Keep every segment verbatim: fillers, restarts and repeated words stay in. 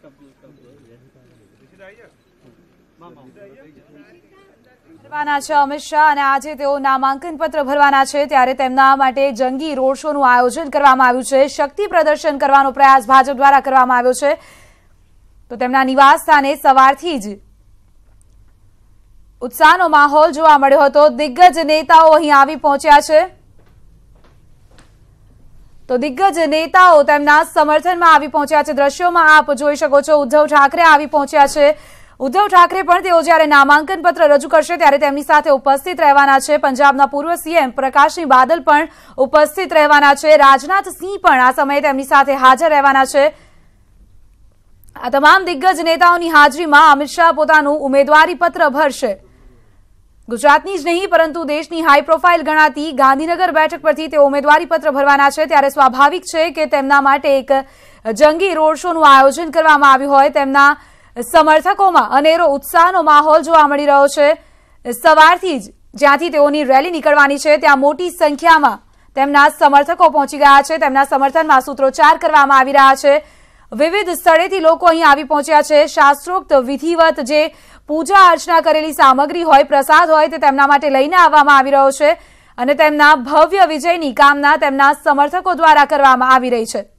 ભરવાના છે અમિત શાહ અને આજે તેઓ નામાંકન પત્ર ભરવાના છે ત્યારે તેમના માટે જંગી રોડ શો નું આયોજન કરવામાં આવ્યું છે। શક્તિ પ્રદર્શન કરવાનો પ્રયાસ ભાજપ દ્વારા કરવામાં આવ્યો છે તો તેમના નિવાસ સ્થાને સવારથી જ ઉત્સાહનો માહોલ જોવા મળ્યો હતો। દિગ્ગજ નેતાઓ અહીં આવી પહોંચ્યા છે તો દિગ્ગજ નેતાઓ તેમના સમર્થનમાં આવી પહોંચ્યા છે। દ્રશ્યોમાં આપ જોઈ શકો છો ઉદ્ધવ ઠાકરે આવી પહોંચ્યા છે। ઉદ્ધવ ઠાકરે પણ તેઓ જ્યારે નામાંકન પત્ર રજૂ કરશે ત્યારે તેમની સાથે ઉપસ્થિત રહેવાના છે। પંજાબના પૂર્વ સીએમ પ્રકાશસિંહ બાદલ પણ ઉપસ્થિત રહેવાના છે। રાજનાથ સિંહ પણ આ સમયે તેમની સાથે હાજર રહેવાના છે। આ તમામ દિગ્ગજ નેતાઓની હાજરીમાં અમિત શાહ પોતાનું ઉમેદવારી પત્ર ભરશે। ગુજરાતની જ નહીં પરંતુ દેશની હાઈ પ્રોફાઇલ ગણાતી ગાંધીનગર બેઠક પરથી તેઓ ઉમેદવારી પત્ર ભરવાના છે ત્યારે સ્વાભાવિક છે કે તેમના માટે એક જંગી રોડ શોનું આયોજન કરવામાં આવ્યું હોય। તેમના સમર્થકોમાં અનેરો ઉત્સાહનો માહોલ જોવા મળી રહ્યો છે। સવારથી જ જ્યાંથી તેઓની રેલી નીકળવાની છે ત્યાં મોટી સંખ્યામાં તેમના સમર્થકો પહોંચી ગયા છે। તેમના સમર્થનમાં સૂત્રોચ્ચાર કરવામાં આવી રહ્યા છે। વિવિધ સ્થળેથી લોકો અહીં આવી પહોંચ્યા છે। શાસ્ત્રોક્ત વિધિવત જે પૂજા અર્ચના કરેલી સામગ્રી હોય પ્રસાદ હોય તે તેમના માટે લઈને આવવામાં આવી રહ્યો છે અને તેમના ભવ્ય વિજયની કામના તેમના સમર્થકો દ્વારા કરવામાં આવી રહી છે।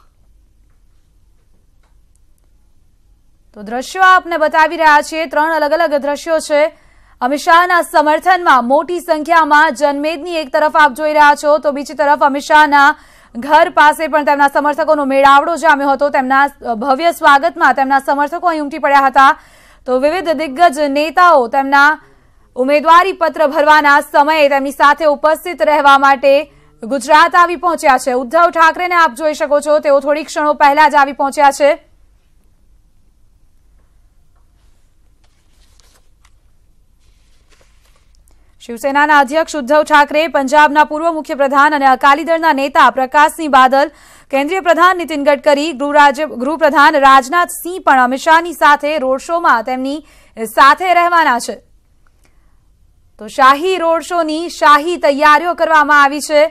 તો દ્રશ્યો આપને બતાવી રહ્યા છીએ। ત્રણ અલગ અલગ દ્રશ્યો છે। અમિત શાહના સમર્થનમાં મોટી સંખ્યામાં જનમેદની એક તરફ આપ જોઈ રહ્યા છો તો બીજી તરફ અમિત શાહના ઘર પાસે પણ તેમના સમર્થકોનો મેળાવડો જામ્યો હતો। તેમના ભવ્ય સ્વાગતમાં તેમના સમર્થકો અહીં ઉમટી પડ્યા હતા તો વિવિધ દિગ્ગજ નેતાઓ તેમના ઉમેદવારી પત્ર ભરવાના સમયે તેમની સાથે ઉપસ્થિત રહેવા માટે ગુજરાત આવી પહોંચ્યા છે। ઉદ્ધવ ઠાકરેને આપ જોઈ શકો છો તેઓ થોડી ક્ષણો પહેલા જ આવી પહોંચ્યા છે। શિવસેનાના અધ્યક્ષ ઉદ્ધવ ઠાકરે, પંજાબના પૂર્વ મુખ્યપ્રધાન અને અકાલી દળના નેતા પ્રકાશસિંહ બાદલ, કેન્દ્રીય પ્રધાન નીતિન ગડકરી, ગૃહપ્રધાન રાજનાથ સિંહ પણ અમિત શાહની સાથે રોડ શોમાં તેમની સાથે રહેવાના છે। તો શાહી રોડ શોની શાહી તૈયારીઓ કરવામાં આવી છે।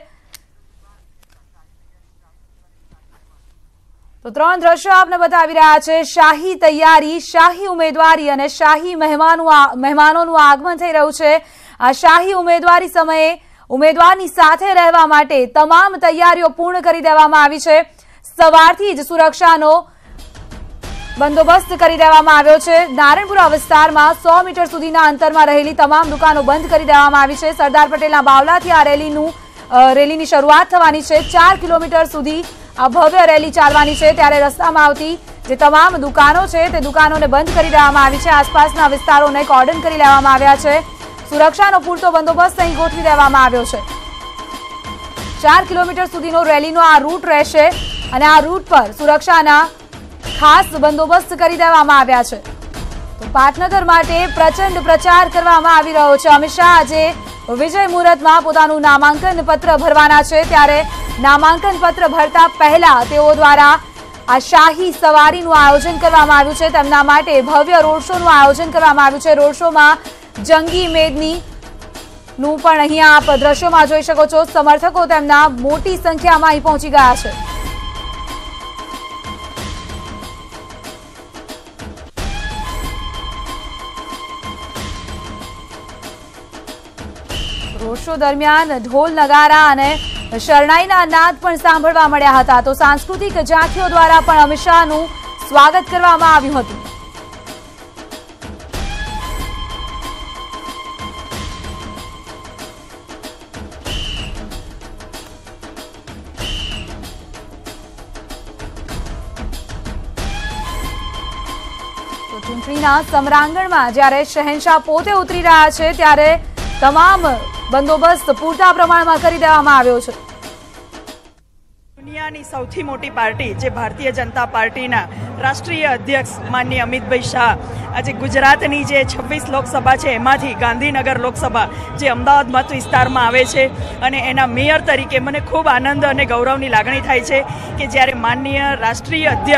તો ત્રણ દ્રશ્યો આપને બતાવી રહ્યા છે। શાહી તૈયારી, શાહી ઉમેદવારી અને શાહી મહેમાનો મહેમાનોનું આગમન થઈ રહ્યું છે। આ શાહી ઉમેદવારી સમયે ઉમેદવારની સાથે રહેવા માટે તમામ તૈયારીઓ પૂર્ણ કરી દેવામાં આવી છે। સવારથી જ સુરક્ષાનો બંદોબસ્ત કરી દેવામાં આવ્યો છે। નારણપુરા વિસ્તારમાં સો મીટર સુધીના અંતરમાં રહેલી તમામ દુકાનો બંધ કરી દેવામાં આવી છે। સરદાર પટેલના બાવલાથી આ રેલીનું રેલીની શરૂઆત થવાની છે। ચાર કિલોમીટર સુધી આ ભવ્ય રેલી ચાલવાની છે ત્યારે રસ્તામાં આવતી જે તમામ દુકાનો છે તે દુકાનોને બંધ કરી દેવામાં આવી છે। આસપાસના વિસ્તારોને કોર્ડન કરી લેવામાં આવ્યા છે। સુરક્ષાનો પૂરતો બંદોબસ્ત અહીં ગોઠવી દેવામાં આવ્યો છે। ચાર કિલોમીટર સુધીનો રેલીનો આ રૂટ રહેશે અને આ રૂટ પર સુરક્ષાના ખાસ બંદોબસ્ત કરી દેવામાં આવ્યા છે। તો પાટનગર માટે પ્રચંડ પ્રચાર કરવામાં આવી રહ્યો છે। અમિત શાહ આજે વિજય મુહૂર્તમાં પોતાનું નામાંકન પત્ર ભરવાના છે ત્યારે નામાંકન પત્ર ભરતા પહેલા તેઓ દ્વારા આ શાહી સવારીનું આયોજન કરવામાં આવ્યું છે। તેમના માટે ભવ્ય રોડ શોનું આયોજન કરવામાં આવ્યું છે। રોડ શોમાં જંગી મેદની નું પણ અહીંયા આપ દ્રશ્યોમાં જોઈ શકો છો। સમર્થકો તેમના મોટી સંખ્યામાં અહીં પહોંચી ગયા છે। રોડ શો દરમિયાન ઢોલ નગારા અને શરણાઈના નાદ પણ સાંભળવા મળ્યા હતા તો સાંસ્કૃતિક ઝાંખીઓ દ્વારા પણ અમિત શાહનું સ્વાગત કરવામાં આવ્યું હતું। ચૂંટણીના સમરાંગણમાં જ્યારે શહેનશાહ પોતે ઉતરી રહ્યા છે ત્યારે તમામ બંદોબસ્ત પૂરતા પ્રમાણમાં કરી દેવામાં આવ્યો છે। દુનિયાની સૌથી મોટી પાર્ટી જે ભારતીય જનતા પાર્ટીના રાષ્ટ્રીય અધ્યક્ષ માનનીય અમિતભાઈ શાહ આજે ગુજરાતની જે છવ્વીસ લોકસભા છે એમાંથી ગાંધીનગર લોકસભા જે અમદાવાદ મત વિસ્તારમાં આવે છે અને એના મેયર તરીકે મને ખૂબ આનંદ અને ગૌરવની લાગણી થાય છે કે જ્યારે માનનીય રાષ્ટ્રીય અધ્યક્ષ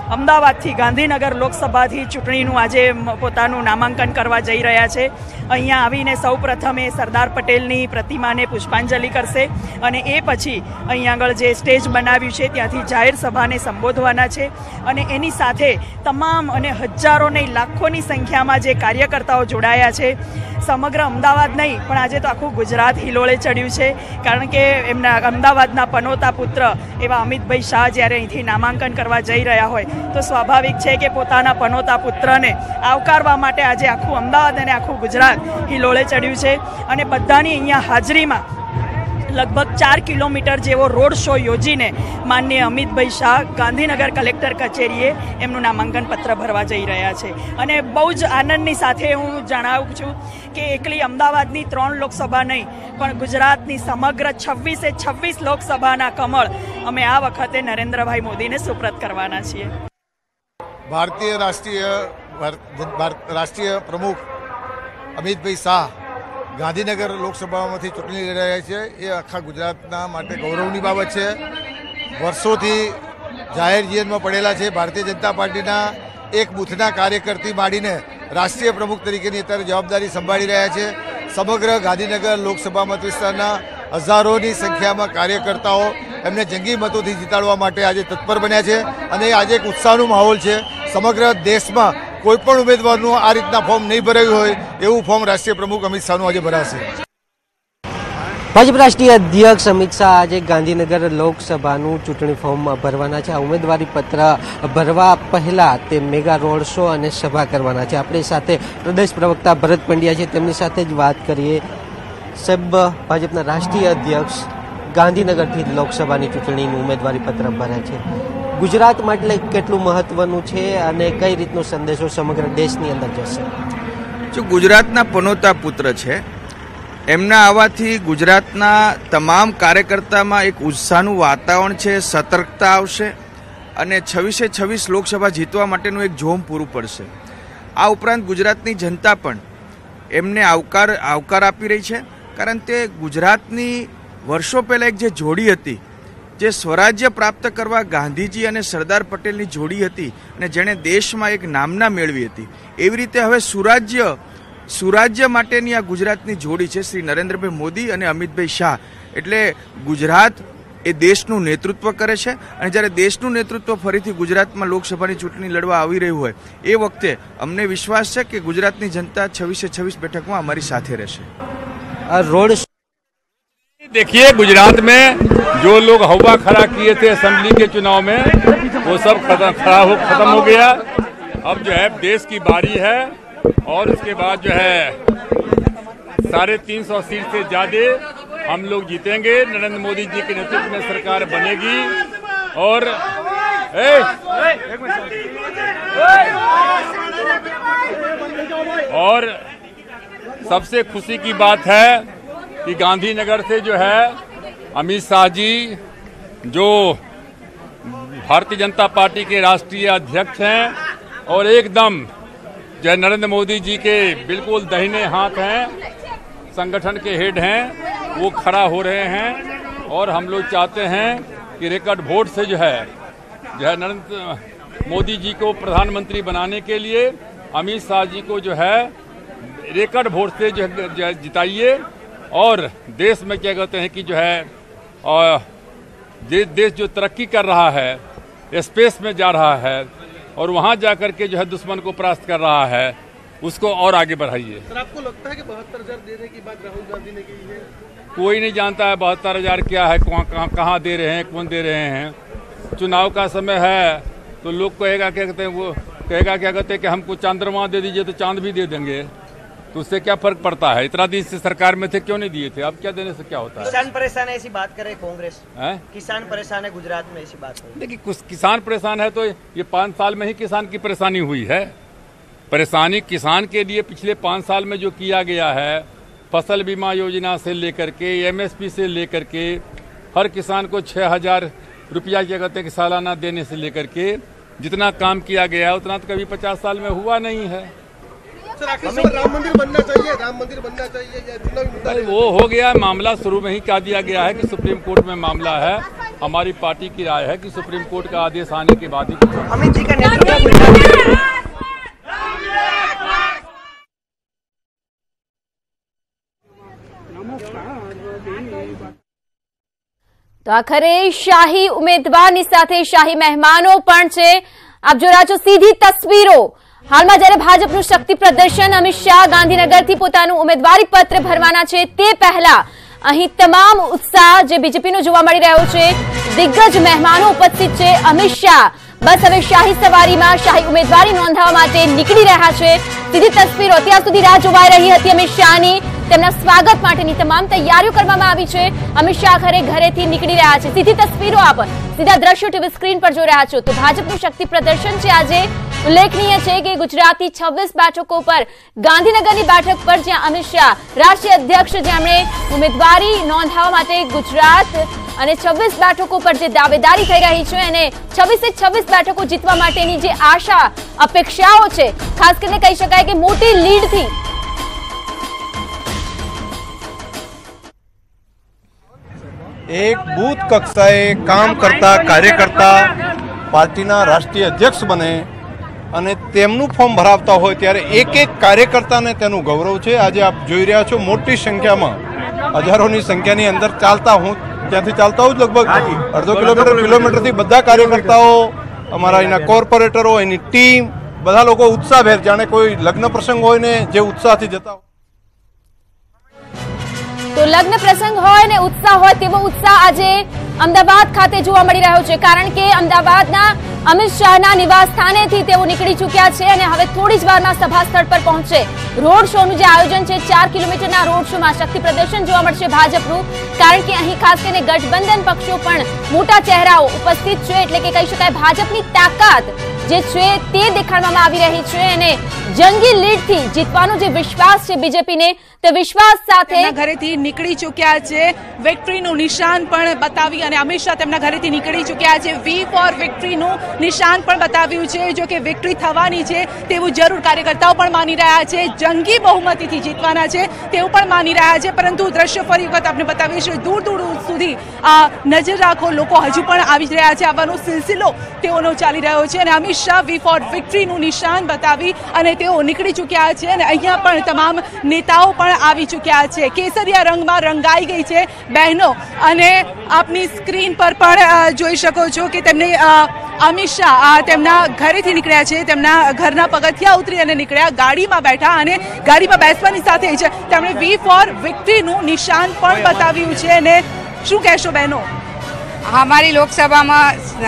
અમદાવાદથી ગાંધીનગર લોકસભાથી ચૂંટણીનું આજે પોતાનું નામાંકન કરવા જઈ રહ્યા છે. અહીંયા આવીને સૌ પ્રથમ એ સરદાર પટેલની પ્રતિમાને પુષ્પાંજલિ કરશે અને એ પછી અહીં આગળ જે સ્ટેજ બનાવ્યું છે ત્યાંથી જાહેર સભાને સંબોધવાના છે. અને એની સાથે તમામ અને હજારો નહીં લાખોની સંખ્યામાં જે કાર્યકર્તાઓ જોડાયા છે, સમગ્ર અમદાવાદ નહીં પણ આજે તો આખું ગુજરાત હિલોળે ચડ્યું છે. કારણ કે એમના અમદાવાદના પનોતા પુત્ર એવા અમિતભાઈ શાહ જ્યારે અહીંથી નામાંકન કરવા જઈ રહ્યા હોય તો સ્વાભાવિક છે કે પોતાના પનોતા પુત્રને આવકારવા માટે આજે આખું અમદાવાદ અને આખું ગુજરાત હિલોળે ચડ્યું છે. અને બધાની અહીંયા હાજરીમાં લગભગ ચાર કિલોમીટર જેવો રોડ શો યોજીને માનનીય અમિતભાઈ શાહ ગાંધીનગર કલેક્ટર કચેરીએ એમનું નામાંકન પત્ર ભરવા જઈ રહ્યા છે. અને બહુ જ આનંદની સાથે હું જણાવું છું કે એકલી અમદાવાદની ત્રણ લોકસભા નહીં પણ ગુજરાતની સમગ્ર છવ્વીસે છવ્વીસ લોકસભાના કમળ અમે આ વખતે નરેન્દ્રભાઈ મોદીને સુપ્રત કરવાના છીએ. ભારતીય રાષ્ટ્રીય રાષ્ટ્રીય પ્રમુખ અમિતભાઈ શાહ ગાંધીનગર લોકસભામાંથી ચૂંટણી લડી રહ્યા છે એ આખા ગુજરાતના માટે ગૌરવની બાબત છે. વર્ષોથી જાહેર જીવનમાં પડેલા છે. ભારતીય જનતા પાર્ટીના એક બૂથના કાર્યકરથી માંડીને રાષ્ટ્રીય પ્રમુખ તરીકેની અત્યારે જવાબદારી સંભાળી રહ્યા છે. સમગ્ર ગાંધીનગર લોકસભા મત વિસ્તારના હજારોની સંખ્યામાં કાર્યકર્તાઓ એમને જંગી મતોથી જીતાડવા માટે આજે તત્પર બન્યા છે અને આજે એક ઉત્સાહનો માહોલ છે. સમગ્ર દેશમાં કોઈ પણ ઉમેદવારનું આ રીતના ફોર્મ નહીં ભરાયું હોય એવું ફોર્મ રાષ્ટ્રીય પ્રમુખ અમિત શાહનું આજે ભરાશે. ભાજપ રાષ્ટ્રીય અધ્યક્ષ અમિત શાહ આજે ગાંધીનગર લોકસભાનું ચૂંટણી ફોર્મ ભરવાના છે. આ ઉમેદવારી પત્ર ભરવા પહેલા તે મેગા રોડ શો અને સભા કરવાના છે. આપણી સાથે પ્રદેશ પ્રવક્તા ભરત પંડ્યા છે, તેમની સાથે જ વાત કરીએ. સાહેબ, ભાજપના રાષ્ટ્રીય અધ્યક્ષ ગાંધીનગરથી લોકસભાની ચૂંટણીનું ઉમેદવારી પત્ર ભરે છે. ગુજરાત માટે કેટલું મહત્વનું છે અને કઈ રીતનો સંદેશો સમગ્ર દેશની અંદર જશે? જો ગુજરાતના પનોતા પુત્ર છે, એમના આવવાથી ગુજરાતના તમામ કાર્યકર્તામાં એક ઉત્સાહનું વાતાવરણ છે, સતર્કતા આવશે અને છવ્વીસે છવ્વીસ લોકસભા જીતવા માટેનું એક જોમ પૂરું પડશે. આ ઉપરાંત ગુજરાતની જનતા પણ એમને આવકાર આવકાર આપી રહી છે. કારણ કે ગુજરાતની વર્ષો પહેલાં એક જે જોડી હતી, જે સ્વરાજ્ય પ્રાપ્ત કરવા ગાંધીજી અને સરદાર પટેલની જોડી હતી અને જેણે દેશમાં એક નામના મેળવી હતી, એવી રીતે હવે સુરાજ્ય સુરાજ્ય માટેની આ ગુજરાતની જોડી છે શ્રી નરેન્દ્રભાઈ મોદી અને અમિતભાઈ શાહ. એટલે ગુજરાત એ દેશનું નેતૃત્વ કરે છે અને જ્યારે દેશનું નેતૃત્વ ફરીથી ગુજરાતમાં લોકસભાની ચૂંટણી લડવા આવી રહ્યું હોય એ વખતે અમને વિશ્વાસ છે કે ગુજરાતની જનતા છવ્વીસે છવ્વીસ બેઠકમાં અમારી સાથે રહેશે. આ રોડ देखिए, गुजरात में जो लोग हवा खड़ा किए थे असेंबली के चुनाव में, वो सब खत्म खड़ा हो खत्म हो गया. अब जो है देश की बारी है और उसके बाद जो है साढ़े तीन सौ सीट से ज्यादा हम लोग जीतेंगे. नरेंद्र मोदी जी के नेतृत्व में सरकार बनेगी और ए, और सबसे खुशी की बात है कि गांधीनगर से जो है अमित शाह जी, जो भारतीय जनता पार्टी के राष्ट्रीय अध्यक्ष हैं और एकदम जो है नरेंद्र मोदी जी के बिल्कुल दाहिने हाथ हैं, संगठन के हेड हैं, वो खड़ा हो रहे हैं. और हम लोग चाहते हैं कि रिकॉर्ड वोट से जो है जो है नरेंद्र मोदी जी को प्रधानमंत्री बनाने के लिए अमित शाह जी को जो है रिकॉर्ड वोट से जो है जिताइए. और देश में क्या कहते हैं कि जो है देश जो तरक्की कर रहा है, स्पेस में जा रहा है और वहां जाकर के जो है दुश्मन को परास्त कर रहा है, उसको और आगे बढ़ाइए. सर, आपको लगता है कि बहत्तर हजार देने की बात राहुल गांधी ने की है? कोई नहीं जानता है बहत्तर हजार क्या है, कहाँ कहाँ दे रहे हैं, कौन दे रहे हैं. चुनाव का समय है तो लोग कहेगा क्या कहते हैं, वो कहेगा क्या कहते हैं कि हमको चंद्रमा दे दीजिए तो चांद भी दे देंगे. तो उससे क्या फर्क पड़ता है? इतना दिन से सरकार में थे, क्यों नहीं दिए थे? अब क्या देने से क्या होता है? किसान परेशान है ऐसी बात करे कांग्रेस है? किसान परेशान है गुजरात में ऐसी बात करे. देखिए, कुछ किसान परेशान है तो ये पाँच साल में ही किसान की परेशानी हुई है. परेशानी किसान के लिए पिछले पाँच साल में जो किया गया है, फसल बीमा योजना से लेकर के एमएसपी से लेकर के हर किसान को छह हजार रुपया क्या कहते हैं कि सालाना देने से लेकर के जितना काम किया गया उतना तो कभी पचास साल में हुआ नहीं है. सर आखिर सर राम मंदिर बनना चाहिए, राम मंदिर बनना चाहिए या चुनावी मुद्दा? वो हो गया मामला, शुरू में ही कह दिया गया है कि सुप्रीम कोर्ट में मामला है। हमारी पार्टी की राय है कि सुप्रीम कोर्ट का आदेश आने के बाद ही अमित जी का नेतृत्व। તો આખરે શાહી ઉમેદવારની સાથે શાહી મહેમાનો પણ છે। આપ જોઈ રહ્યા છો સીધી તસવીરો। હાલમાં જ્યારે ભાજપનું શક્તિ પ્રદર્શન અમિત શાહ ગાંધીનગરથી પોતાનું ઉમેદવારી પત્ર ભરવાના છે તે પહેલા અહીં તમામ ઉત્સાહ જે બીજેપીનો જોવા મળી રહ્યો છે। દિગ્ગજ મહેમાનો ઉપસ્થિત છે। અમિત શાહ બસ હવે શાહી સવારીમાં શાહી ઉમેદવારી નોંધાવવા માટે નીકળી રહ્યા છે। સીધી તસવીરો। અત્યાર સુધી રાહ જોવાઈ રહી હતી અમિત શાહની, તેમના સ્વાગત માટેની તમામ તૈયારીઓ કરવામાં આવી છે। અમિત શાહ ઘરે ઘરેથી નીકળી રહ્યા છે। સીધી તસવીરો આપ સીધા દ્રશ્યો ટીવી સ્ક્રીન પર જોઈ રહ્યા છો। તો ભાજપનું શક્તિ પ્રદર્શન છે આજે। ઉલ્લેખનીય છે કે ગુજરાતની છવ્વીસ બેઠકો પર ગાંધીનગરની બેઠક પર જ્યાં અમિત શાહ રાષ્ટ્રીય અધ્યક્ષ જેમણે ઉમેદવારી નોંધાવવા માટે ગુજરાત અને છવ્વીસ બેઠકો પર જે દાવેદારી થઈ રહી છે અને છવ્વીસે છવ્વીસ બેઠકો જીતવા માટેની જે આશા અપેક્ષાઓ છે, ખાસ કરીને કહી શકાય કે મોટી લીડથી एक बूथ कक्षाए काम करता कार्यकर्ता पार्टीना राष्ट्रीय अध्यक्ष बने અને તેમનું ફોર્મ ભરાવતા હોય ત્યારે એક એક કાર્યકર્તાને તેનું ગૌરવ છે। આજે આપ જોઈ રહ્યા છો મોટી સંખ્યામાં, હજારોની સંખ્યાની અંદર ચાલતા, હું ત્યાંથી ચાલતા હું લગભગ અડધો કિલોમીટર કિલોમીટરથી બધા કાર્યકર્તાઓ, અમારા એના કોર્પોરેટરો, એની ટીમ, બધા લોકો ઉત્સાહભેર જાણે કોઈ લગ્ન પ્રસંગ હોય ને જે ઉત્સાહથી જતા હોય। તો લગ્ન પ્રસંગ હોય ને ઉત્સાહ હોય તેવો ઉત્સાહ આજે અમદાવાદ ખાતે જોવા મળી રહ્યો છે, કારણ કે અમદાવાદના અમિત શાહના નિવાસ સ્થાનેથી તેઓ નીકળી ચૂક્યા છે અને હવે થોડી જ વારમાં સભા સ્થળ પર પહોંચશે। રોડ શોનું જે આયોજન છે, ચાર કિલોમીટરના રોડ શોમાં શક્તિ પ્રદર્શન જોવા મળશે ભાજપનું, કારણ કે અહીં ખાસ કરીને ગઠબંધન પક્ષો પણ મોટા ચહેરાઓ ઉપસ્થિત છે। એટલે કે કહી શકાય ભાજપની તાકાત જે છે તે દેખાડવામાં આવી રહી છે અને જંગી લીડથી જીતવાનો જે વિશ્વાસ છે બીજેપીને, તે વિશ્વાસ સાથે ઘરેથી નીકળી ચૂક્યા છે। વિક્ટરીનું નિશાન પણ બતાવી અને અમિત શાહ તેમના ઘરેથી નીકળી ચૂક્યા છે। વી ફોર વિક્ટરીનું નિશાન પણ બતાવ્યું છે, જો કે વિક્ટરી થવાની છે તેવું જરૂર કાર્યકર્તાઓ પણ માની રહ્યા છે। જંગી બહુમતીથી જીતવાના છે તેવું પણ માની રહ્યા છે। પરંતુ દ્રશ્ય ફરી વખત આપણે બતાવીશું, દૂર દૂર સુધી આ નજર રાખો, લોકો હજુ પણ આવી રહ્યા છે, આવવાનો સિલસિલો તેઓનો ચાલી રહ્યો છે અને અમિત શાહ વી ફોર વિક્ટરીનું નિશાન બતાવી અને તેઓ નીકળી ચૂક્યા છે અને અહીંયા પણ તમામ નેતાઓ પણ આવી ચૂક્યા છે। કેસરિયા રંગમાં રંગાઈ ગઈ છે બહેનો અને આપની સ્ક્રીન પર પણ જોઈ શકો છો કે તેમને અમિત શાહ તેમના ઘરેથી નીકળ્યા છે, તેમના ઘરના પગથિયા ઉતરી અને નીકળ્યા, ગાડીમાં બેઠા અને ગાડીમાં બેસવાની સાથે જ તેમણે વી ફોર વિક્ટરીનું નિશાન પણ બતાવ્યું છે। અને શું કહેશો બહેનો? અમારી લોકસભામાં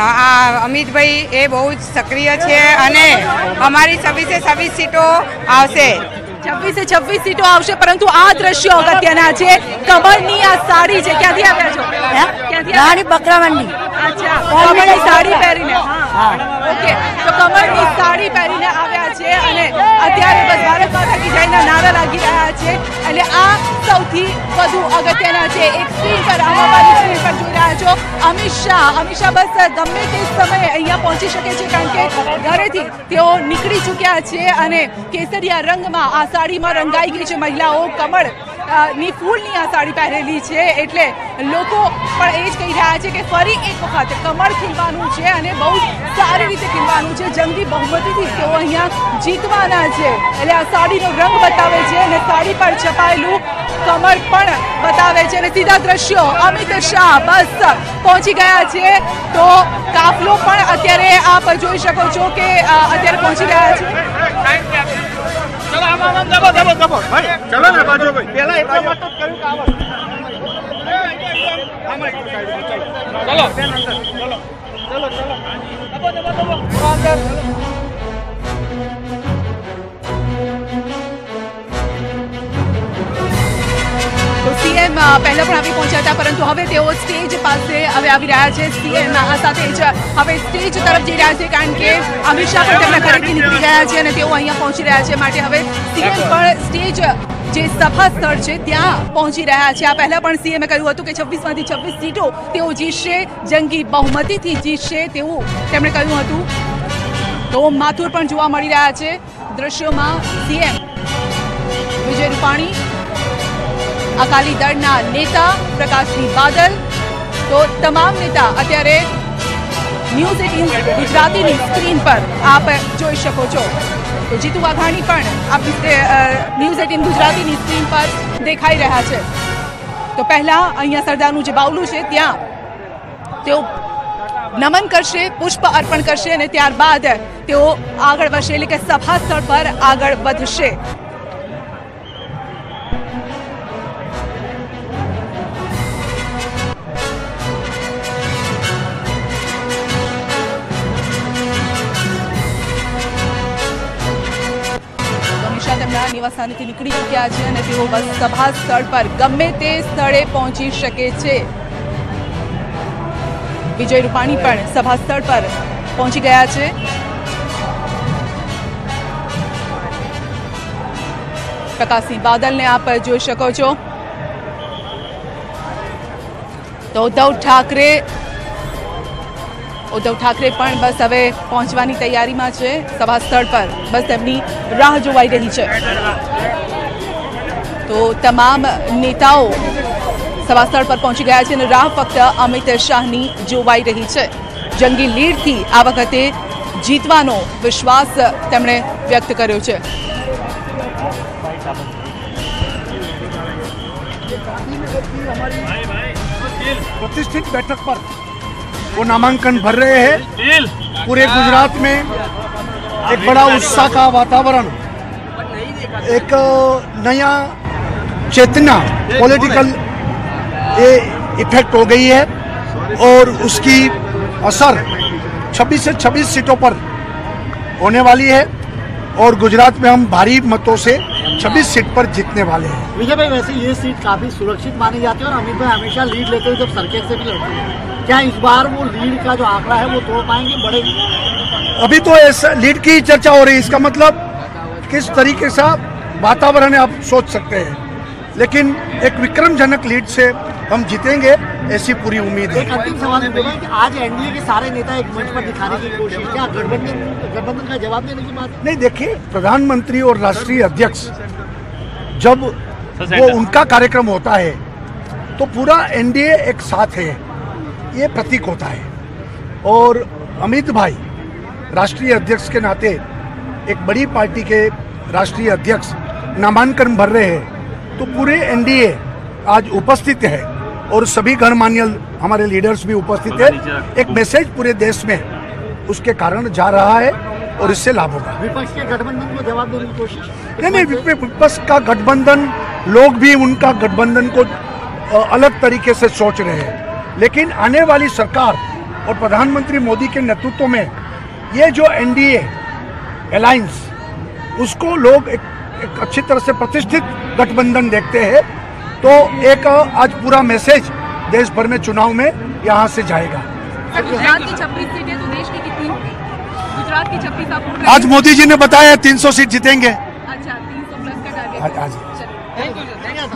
અમિતભાઈ એ બહુ જ સક્રિય છે અને અમારી છવ્વીસે છવ્વીસ સીટો આવશે। છવ્વીસે છવ્વીસ સીટો આવશે, પરંતુ આ દ્રશ્યો અગત્યના છે। કમળની આ સાડી છે, ક્યાંથી આવ્યા છો? ક્યાંથી? બકરાવંડી। અચ્છા, કમળની સાડી પહેરીને? હા, ઓકે। તો કમળની સાડી પહેરીને આવ્યા છે અને અત્યારે બસ ભારત માતા કી જયના નારા લાગી રહ્યા છે। એટલે આ સૌથી વધુ અગત્યના છે। એક સ્ક્રીન પર અમારી સ્ક્રીન પર જોઈ રહ્યા છો અમિત શાહ। અમિત શાહ બસ ગમે તે સમયે અહીંયા પહોંચી શકે છે, કારણ કે ઘરેથી તેઓ નીકળી ચૂક્યા છે અને કેસરિયા રંગમાં આ સાડીમાં રંગાઈ ગઈ છે મહિલાઓ। કમળ ની ફૂલની આ સાડી પહેરેલી છે, એટલે લોકો પણ એ જ કહી રહ્યા છે કે ફરી એક વખત કમળ ખીલવાનું છે અને બહુ સારી રીતે ખીલવાનું છે। જંગી બહુમતીથી તેઓ અહીંયા જીતવાના છે, એટલે આ સાડીનો રંગ બતાવે છે અને સાડી પર છપાયેલું કમળ પણ બતાવે છે। અને સીધા દ્રશ્યો, અમિત શાહ બસ પહોંચી ગયા છે, તો કાફલો પણ અત્યારે આપ જોઈ શકો છો કે અત્યારે પહોંચી ગયા છે। चलो ना बाजू भाई, पहला इतना मत करूं काम। चलो चलो चलो चलो दबो दबो दबो अंदर। તો સીએમ પહેલા પણ આવી પહોંચ્યા હતા, પરંતુ હવે તેઓ સ્ટેજ પાસે હવે આવી રહ્યા છે। સીએમ આ સાથે જ હવે સ્ટેજ તરફ જઈ રહ્યા છે, કારણ કે અમિત શાહ પણ તેમના ઘરેથી નીકળી ગયા છે અને તેઓ અહીંયા પહોંચી રહ્યા છે, માટે હવે સીએમ પણ સ્ટેજ જે સભા સ્થળ છે ત્યાં પહોંચી રહ્યા છે। આ પહેલા પણ સીએમે કહ્યું હતું કે છવ્વીસમાંથી છવ્વીસ સીટો તેઓ જીતશે, જંગી બહુમતીથી જીતશે તેવું તેમણે કહ્યું હતું। તો માથુર પણ જોવા મળી રહ્યા છે દ્રશ્યોમાં। સીએમ વિજય રૂપાણી, અકાલી દળના નેતા પ્રકાશસિંહ બાદલ, તો તમામ નેતા અત્યારે ન્યૂઝ એટીન ગુજરાતીની સ્ક્રીન પર આપ જોઈ શકો છો। તો જીતુ વાઘાણી પણ આપણી ન્યૂઝ એટીન ગુજરાતીની સ્ક્રીન પર દેખાઈ રહ્યા છે। તો પહેલા અહીંયા સરદારનું જે બાવલું છે ત્યાં તેઓ નમન કરશે, પુષ્પ અર્પણ કરશે અને ત્યારબાદ તેઓ આગળ વધશે, એટલે કે સભા સ્થળ પર આગળ વધશે। તેમના નિવાસસ્થાનેથી નીકળી ચૂક્યા છે અને તેઓ બસ સભા સ્થળ પર ગમે તે સ્થળે પહોંચી શકે છે। વિજય રૂપાણી પણ સભા સ્થળ પર પહોંચી ગયા છે। પ્રકાશસિંહ બાદલને આપ જોઈ શકો છો। તો ઉદ્ધવ ઠાકરે ઉદ્ધવ ઠાકરે પણ બસ હવે પહોંચવાની તૈયારીમાં છે સભા સ્થળ પર, બસ તેમની રાહ જોવાઈ રહી છે। તો તમામ નેતાઓ સભા સ્થળ પર પહોંચી ગયા છે અને રાહ ફક્ત અમિત શાહની જોવાઈ રહી છે। જંગી લીડથી આ વખતે જીતવાનો વિશ્વાસ તેમણે વ્યક્ત કર્યો છે। प्रतिष्ठित बैठक पर वो नामांकन भर रहे हैं। पूरे गुजरात में एक बड़ा उत्साह का वातावरण, एक नया चेतना पॉलिटिकल ये इफेक्ट हो गई है और उसकी असर छब्बीस से छब्बीस सीटों पर होने वाली है और गुजरात में हम भारी मतों से छब्बीस सीट पर जीतने वाले हैं। विजय भाई, वैसे ये सीट काफी सुरक्षित मानी जाती है और अमित भाई हमेशा लीड लेते हुए जब सर्किट से भी लड़ते हैं, क्या इस बार वो लीड का जो आंकड़ा है वो तोड़ पाएंगे, बढ़ेगी? अभी तो ऐसा लीड की चर्चा हो रही है, इसका मतलब किस तरीके से वातावरण है आप सोच सकते हैं, लेकिन एक विक्रमजनक लीड से हम जीतेंगे ऐसी पूरी उम्मीद है। एक अंतिम सवाल है कि आज एनडीए के सारे नेता एक मंच पर दिखाने की कोशिश, क्या गठबंधन गठबंधन का जवाब देने की बात? नहीं, देखिए, प्रधानमंत्री और राष्ट्रीय अध्यक्ष जब वो उनका कार्यक्रम होता है तो पूरा एनडीए एक साथ है, ये प्रतीक होता है। और अमित भाई राष्ट्रीय अध्यक्ष के नाते एक बड़ी पार्टी के राष्ट्रीय अध्यक्ष नामांकन भर रहे हैं, तो पूरे एनडीए आज उपस्थित है और सभी गणमान्य हमारे लीडर्स भी उपस्थित है। एक मैसेज पूरे देश में उसके कारण जा रहा है और इससे लाभ होगा। विपक्ष के गठबंधन को जवाब देने की कोशिश नहीं नहीं विपक्ष का गठबंधन, लोग भी उनका गठबंधन को अलग तरीके से सोच रहे हैं, लेकिन आने वाली सरकार और प्रधानमंत्री मोदी के नेतृत्व में ये जो एनडीए अलायंस, उसको लोग एक, एक अच्छी तरह से प्रतिष्ठित गठबंधन देखते हैं। तो एक आज पूरा मैसेज देश भर में चुनाव में यहाँ से जाएगा। गुजरात की छब्बीस सीटें तो देश की कितनी होगी? गुजरात की छब्बीस आप आज मोदी जी ने बताया तीन सौ सीट जीतेंगे। अच्छा, तीन सौ प्लस का टारगेट। आज आज थैंक यू थैंक यू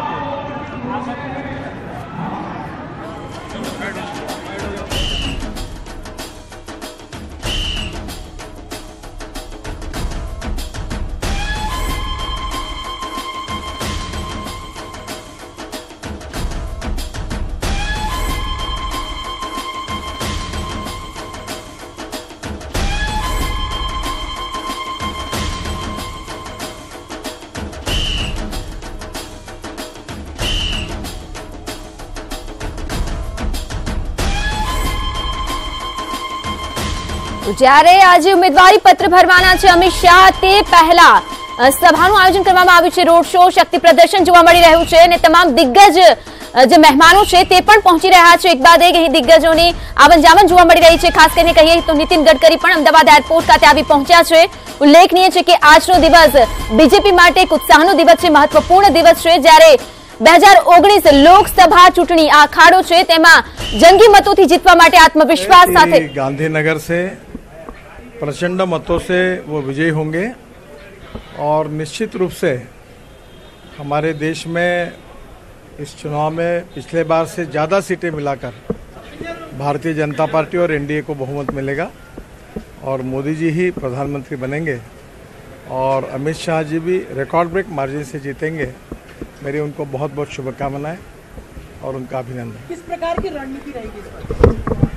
જ્યારે આજે ઉમેદવારી પત્ર ભરવાના છે અમિત શાહ, તે પહેલા સભાનું આયોજન કરવામાં આવ્યું છે। રોડ શો, શક્તિ પ્રદર્શન જોવા મળી રહ્યું છે અને તમામ દિગ્ગજ જે મહેમાનો છે તે પણ પહોંચી રહ્યા છે। એક બાદ એક અહીં દિગ્ગજોની આવન જાવન જોવા મળી રહી છે। ખાસ કરીને કહીએ તો નીતિન ગડકરી પણ અમદાવાદ એરપોર્ટ ખાતે આવી પહોંચ્યા છે। ઉલ્લેખનીય છે કે આજનો દિવસ બીજેપી માટે એક ઉત્સાહનો દિવસ છે, મહત્વપૂર્ણ દિવસ છે, જ્યારે બે હજાર ઓગણીસ લોકસભા ચૂંટણી આ અખાડો છે તેમાં જંગી मतों जीतवा माटे आत्मविश्वास साथे गांधीनगर से प्रचंड मतों से वो विजयी होंगे और निश्चित रूप से हमारे देश में इस चुनाव में पिछले बार से ज़्यादा सीटें मिलाकर भारतीय जनता पार्टी और एनडीए को बहुमत मिलेगा और मोदी जी ही प्रधानमंत्री बनेंगे और अमित शाह जी भी रिकॉर्ड ब्रेक मार्जिन से जीतेंगे। मेरी उनको बहुत बहुत शुभकामनाएं और उनका अभिनंदन। किस प्रकार की रणनीति रहेगी इस बार?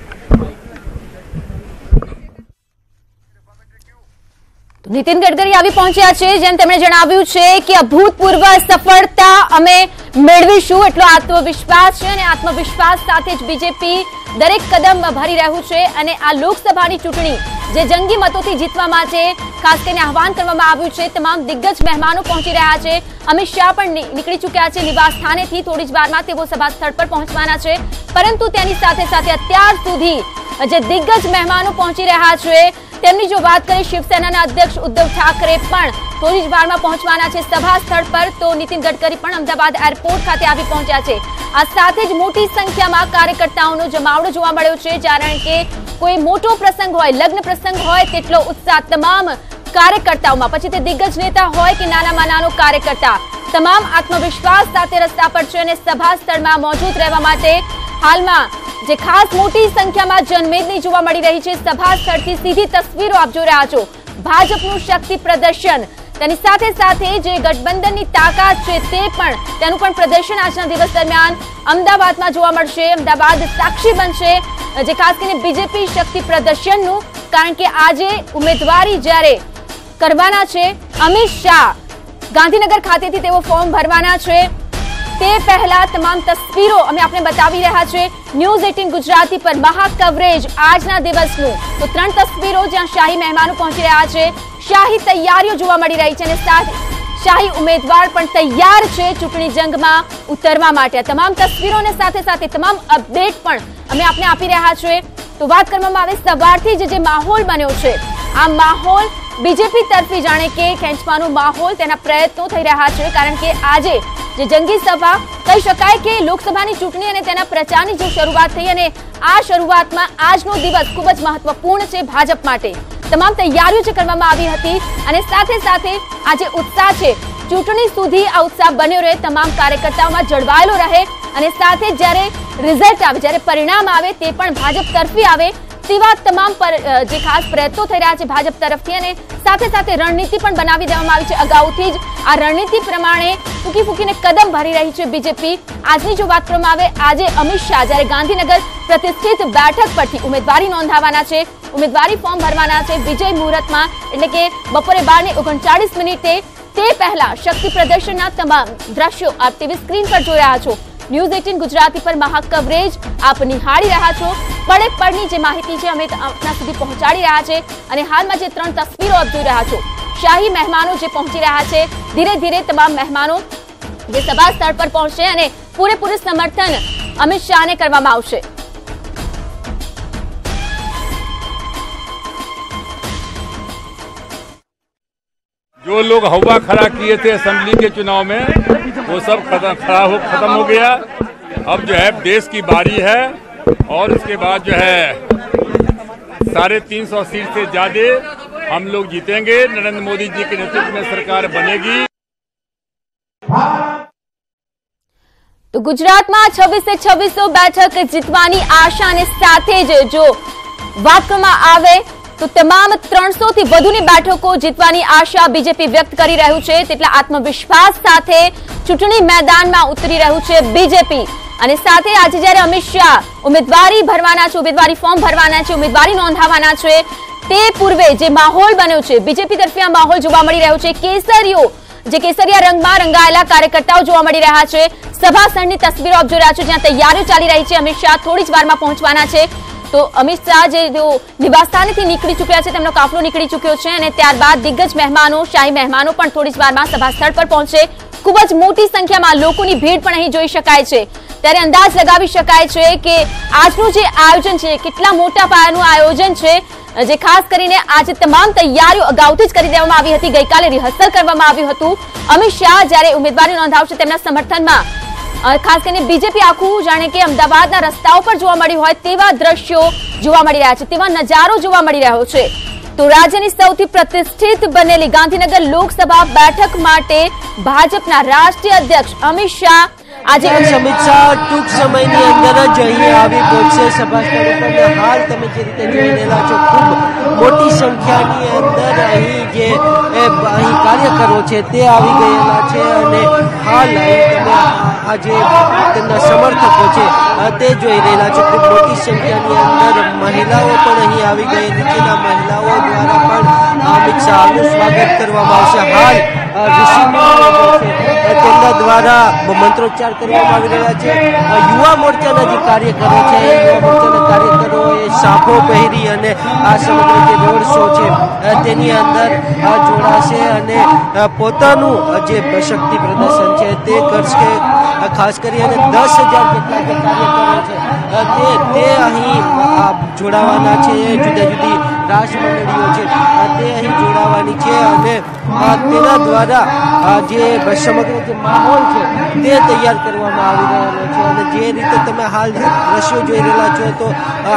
નીતિન ગડકરી આવી પહોંચ્યા છે, જેમ તેમણે જણાવ્યું છે કે અભૂતપૂર્વ સફળતા અમે મેળવીશું એટલો આત્મવિશ્વાસ છે અને આત્મવિશ્વાસ સાથે જ બીજેપી દરેક કદમ ભરી રહ્યું છે અને આ લોકસભાની ચૂંટણી જે જંગી મતોથી જીતવા માટે ખાસ કરીને આહવાન કરવામાં આવ્યું છે, તમામ દિગ્ગજ મહેમાનો પહોંચી રહ્યા છે। અમિત શાહ પણ નીકળી ચૂક્યા છે નિવાસ સ્થાનેથી, થોડી જ વારમાં તેઓ સભા સ્થળ પર પહોંચવાના છે, પરંતુ તેની સાથે સાથે અત્યાર સુધી જે દિગ્ગજ મહેમાનો પહોંચી રહ્યા છે તેમની જો વાત કરીએ, શિવસેનાના અધ્યક્ષ ઉદ્ધવ ઠાકરે પણ થોડી જ વારમાં પહોંચવાના છે સભા સ્થળ પર, તો નીતિન ગડકરી પણ અમદાવાદ એરપોર્ટ ખાતે આવી પહોંચ્યા છે। આ સાથે જ મોટી સંખ્યામાં કાર્યકર્તાઓનો જમાવડો જોવા મળ્યો છે, કારણ કે કોઈ મોટો પ્રસંગ હોય, લગ્ન પ્રસંગ હોય તેટલો ઉત્સાહ તમામ કાર્યકર્તાઓમાં, પછી તે દિગ્ગજ નેતા હોય કે નાનામાં નાનો કાર્યકર્તા, તમામ આત્મવિશ્વાસ સાથે રસ્તા પર છે અને સભા સ્થળમાં મોજૂદ રહેવા માટે હાલમાં જે ખાસ મોટી સંખ્યામાં જનમેદની જોવા મળી રહી છે। સભા સ્થળથી સીધી તસવીરો આપ જોઈ રહ્યા છો, ભાજપનું શક્તિ પ્રદર્શન, તેની સાથે સાથે જે ગઠબંધનની તાકાત છે તે પણ, તેનું પણ પ્રદર્શન આજના દિવસ દરમિયાન અમદાવાદમાં જોવા મળશે। અમદાવાદ સાક્ષી બનશે જે ખાસ કરીને બીજેપી શક્તિ પ્રદર્શનનું, કારણ કે આજે ઉમેદવારી જ્યારે કરવાના છે અમિત શાહ, ગાંધીનગર ખાતેથી તેઓ ફોર્મ ભરવાના છે, તે પહેલા તમામ તસવીરો અમે આપને બતાવી રહ્યા છે ન્યૂઝ એટીન ગુજરાતી પર મહા કવરેજ આજના દિવસનું। તો ત્રણ તસવીરો જ્યાં શાહી મહેમાનો પહોંચી રહ્યા છે, શાહી તૈયારીઓ જોવા મળી રહી છે અને સાથે શાહી ઉમેદવાર પણ તૈયાર છે ચૂંટણી જંગમાં ઉતરવા માટે। તમામ તસવીરોને સાથે સાથે તમામ અપડેટ પણ અમે આપને આપી રહ્યા છે। તો વાત કરવામાં આવે સવારથી જે માહોલ બન્યો છે, આ માહોલ બીજેપી તરફી જાણે કે ખેંચવાનો માહોલ, તેના પ્રયત્નો થઈ રહ્યા છે, કારણ કે આજે જે જંગી સભા કહી શકાય કે લોકસભાની ચૂંટણી અને તેના પ્રચારની જે શરૂઆત થઈ અને આ શરૂઆતમાં આજનો દિવસ ખૂબ જ મહત્વપૂર્ણ છે ભાજપ માટે। તમામ તૈયારીઓ જે કરવામાં આવી હતી અને સાથે સાથે આ જે ઉત્સાહ છે ચૂંટણી સુધી આ ઉત્સાહ બન્યો રહે, તમામ કાર્યકર્તાઓમાં જળવાયેલો રહે અને સાથે જ્યારે રિઝલ્ટ આવે, જ્યારે પરિણામ આવે તે પણ ભાજપ તરફી આવે તેવા તમામ જે ખાસ પ્રયત્નો થઈ રહ્યા છે ભાજપ તરફથી અને સાથે સાથે રણનીતિ પણ બનાવી દેવામાં આવી છે અગાઉથી જ। આ રણનીતિ પ્રમાણે ફૂકી ફૂકીને કદમ ભરી રહી છે બીજેપી। આજની જો વાત કરવામાં આવે, આજે અમિત શાહ જ્યારે ગાંધીનગર પ્રતિષ્ઠિત બેઠક પરથી ઉમેદવારી નોંધાવવાના છે, ઉમેદવારી ફોર્મ ભરવાના છે વિજય મુહૂર્તમાં, એટલે કે બપોરે બાર ને ઓગણચાળીસ મિનિટે, તે પહેલા શક્તિ પ્રદર્શનના તમામ દ્રશ્યો આપ ટીવી સ્ક્રીન પર જોઈ રહ્યા છો। ન્યૂઝ એટીન ગુજરાતી પર મહા કવરેજ આપ નિહાળી રહ્યા છો, પડે પડની જે માહિતી છે અમે આપના સુધી પહોંચાડી રહ્યા છે અને હાલમાં જે ત્રણ તસવીરો આપ જોઈ રહ્યા છો, શાહી મહેમાનો જે પહોંચી રહ્યા છે, ધીરે ધીરે તમામ મહેમાનો જે સભા સ્થળ પર પહોંચશે અને પૂરેપૂરું સમર્થન અમિત શાહને કરવામાં આવશે। जो लोग हवा खड़ा किए थे असेंबली के चुनाव में, वो सब खत्म खड़ा हो खत्म हो गया। अब जो है देश की बारी है और इसके बाद जो है साढ़े तीन सौ सीट से ज्यादा हम लोग जीतेंगे। नरेंद्र मोदी जी के नेतृत्व में सरकार बनेगी। तो गुजरात में छब्बीस से छब्बीस बैठक जीतवानी आशा ने साथे ज जो વાત કરવામાં આવે તો તમામ ત્રણસો થી વધુની બેઠકો જીતવાની આશા બીજેપી વ્યક્ત કરી રહ્યું છે, તેટલા આત્મવિશ્વાસ સાથે ચૂંટણી મેદાનમાં ઉતરી રહ્યું છે બીજેપી। અને સાથે આજે જ્યારે અમિત શાહ ઉમેદવારી ભરવાના છે, ઉમેદવારી ફોર્મ ભરવાના છે, ઉમેદવારી નોંધાવવાના છે, તે પૂર્વે જે માહોલ બન્યો છે બીજેપી તરફી આ માહોલ જોવા મળી રહ્યો છે। કેસરીઓ જે કેસરિયા રંગમાં રંગાયેલા કાર્યકર્તાઓ જોવા મળી રહ્યા છે। સભા સ્થળની તસવીરો આપ જોઈ રહ્યા છો, જ્યાં તૈયારીઓ ચાલી રહી છે। અમિત શાહ થોડી જ વારમાં પહોંચવાના છે। તો અમિત શાહ જે નિવાસસ્થાનેથી નીકળી ચૂક્યા છે, તેમનો કાફલો નીકળી ચૂક્યો છે અને ત્યારબાદ દિગ્ગજ મહેમાનો, શાહી મહેમાનો પણ થોડી જ વારમાં સભા સ્થળ પર પહોંચશે। ખૂબ જ મોટી સંખ્યામાં લોકોની ભીડ પણ અહીં જોઈ શકાય છે, ત્યારે અંદાજ લગાવી શકાય છે કે આજનું જે આયોજન છે કેટલા મોટા પાયાનું આયોજન છે, જે ખાસ કરીને આજે તમામ તૈયારીઓ અગાઉથી જ કરી દેવામાં આવી હતી, ગઈકાલે રિહર્સલ કરવામાં આવ્યું હતું। અમિત શાહ જ્યારે ઉમેદવારી નોંધાવશે તેમના સમર્થનમાં ખાસ કરીને બીજેપી આખું જાણે કે અમદાવાદના રસ્તાઓ પર જોવા મળ્યું હોય તેવા દ્રશ્યો જોવા મળી રહ્યા છે, તેવા નજારો જોવા મળી રહ્યો છે। તો રાજ્યની સૌથી પ્રતિષ્ઠિત બનેલી ગાંધીનગર લોકસભા બેઠક માટે ભાજપના રાષ્ટ્રીય અધ્યક્ષ અમિત શાહ આજે અમિત શાહ ટૂંક સમયની અંદર જ અહીં આવી પહોંચશે સભા સ્થળ ઉપર ને હાલ તમે જે રીતે જોઈ રહેલા છો ખૂબ મોટી સંખ્યાની અંદર અહીં જે અહીં કાર્યકરો છે તે આવી ગયેલા છે અને હાલ અહીં તમે આજે તેમના સમર્થકો છે તે જોઈ રહેલા છો ખૂબ મોટી સંખ્યાની અંદર મહિલાઓ પણ અહીં આવી ગઈ નીચેના મહિલાઓ દ્વારા પણ અમિત શાહનું સ્વાગત કરવામાં આવશે હાલ તેમના દ્વારા મંત્રોચ્ચાર કરવામાં આવી રહ્યા છે યુવા મોરચાના જે કાર્યકરો છે યુવા મોરચાના કાર્યકરો એ સાફો પહેરી અને આ સમગ્ર જે રોડ શો છે તેની અંદર જોડાશે અને પોતાનું જે શક્તિ પ્રદર્શન છે તે કરશે ખાસ કરી અને દસ હજાર જેટલા જે કાર્યકરો છે તે તે અહીં જોડાવાના છે જુદા જુદી રાષ્ટ્ર મંડળીઓ છે તે અહીં જોડાવાની છે અને તેના દ્વારા જે સમગ્ર જે માહોલ છે તે તૈયાર કરવામાં આવી રહેલો છે અને જે રીતે તમે હાલ દ્રશ્યો જોઈ રહેલા છો તો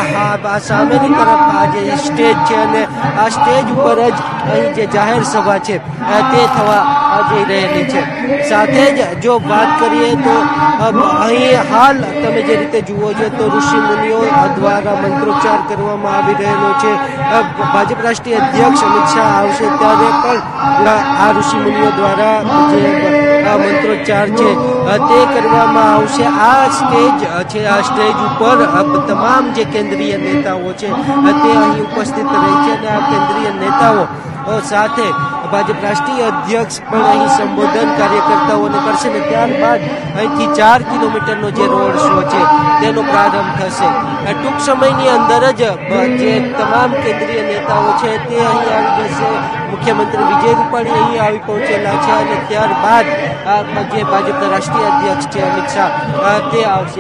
આ સામેની તરફ આ જે સ્ટેજ છે અને આ સ્ટેજ ઉપર જ અહીં જે જાહેર સભા છે તે થવા જઈ રહેલી છે સાથે જ જો વાત કરીએ તો અહીં હાલ તમે જે રીતે જુઓ છો તો ઋષિ મુનિઓ દ્વારા મંત્રોચ્ચાર કરવામાં આવી રહેલો છે ભાજપ રાષ્ટ્રીય અધ્યક્ષ અમિત શાહ આવશે ત્યારે પણ આ ઋષિ મુનિઓ દ્વારા જે મંત્રોચ્ચાર છે તે કરવામાં આવશે આ સ્ટેજ છે આ સ્ટેજ ઉપર તમામ જે કેન્દ્રીય નેતાઓ છે તે અહીં ઉપસ્થિત રહી છે અને આ કેન્દ્રીય નેતાઓ સાથે ભાજપ રાષ્ટ્રીય અધ્યક્ષ પણ અહીં સંબોધન કાર્યકર્તાઓને કરશે ને ત્યારબાદ અહીંથી ચાર કિલોમીટરનો જે રોડ શો છે તેનો પ્રારંભ થશે ટૂંક સમયની અંદર જ જે તમામ કેન્દ્રીય નેતાઓ છે તે અહીં આવી જશે મુખ્યમંત્રી વિજય રૂપાણી અહીં આવી પહોંચેલા છે અને ત્યારબાદ જે ભાજપના રાષ્ટ્રીય અધ્યક્ષ છે અમિત શાહ તે આવશે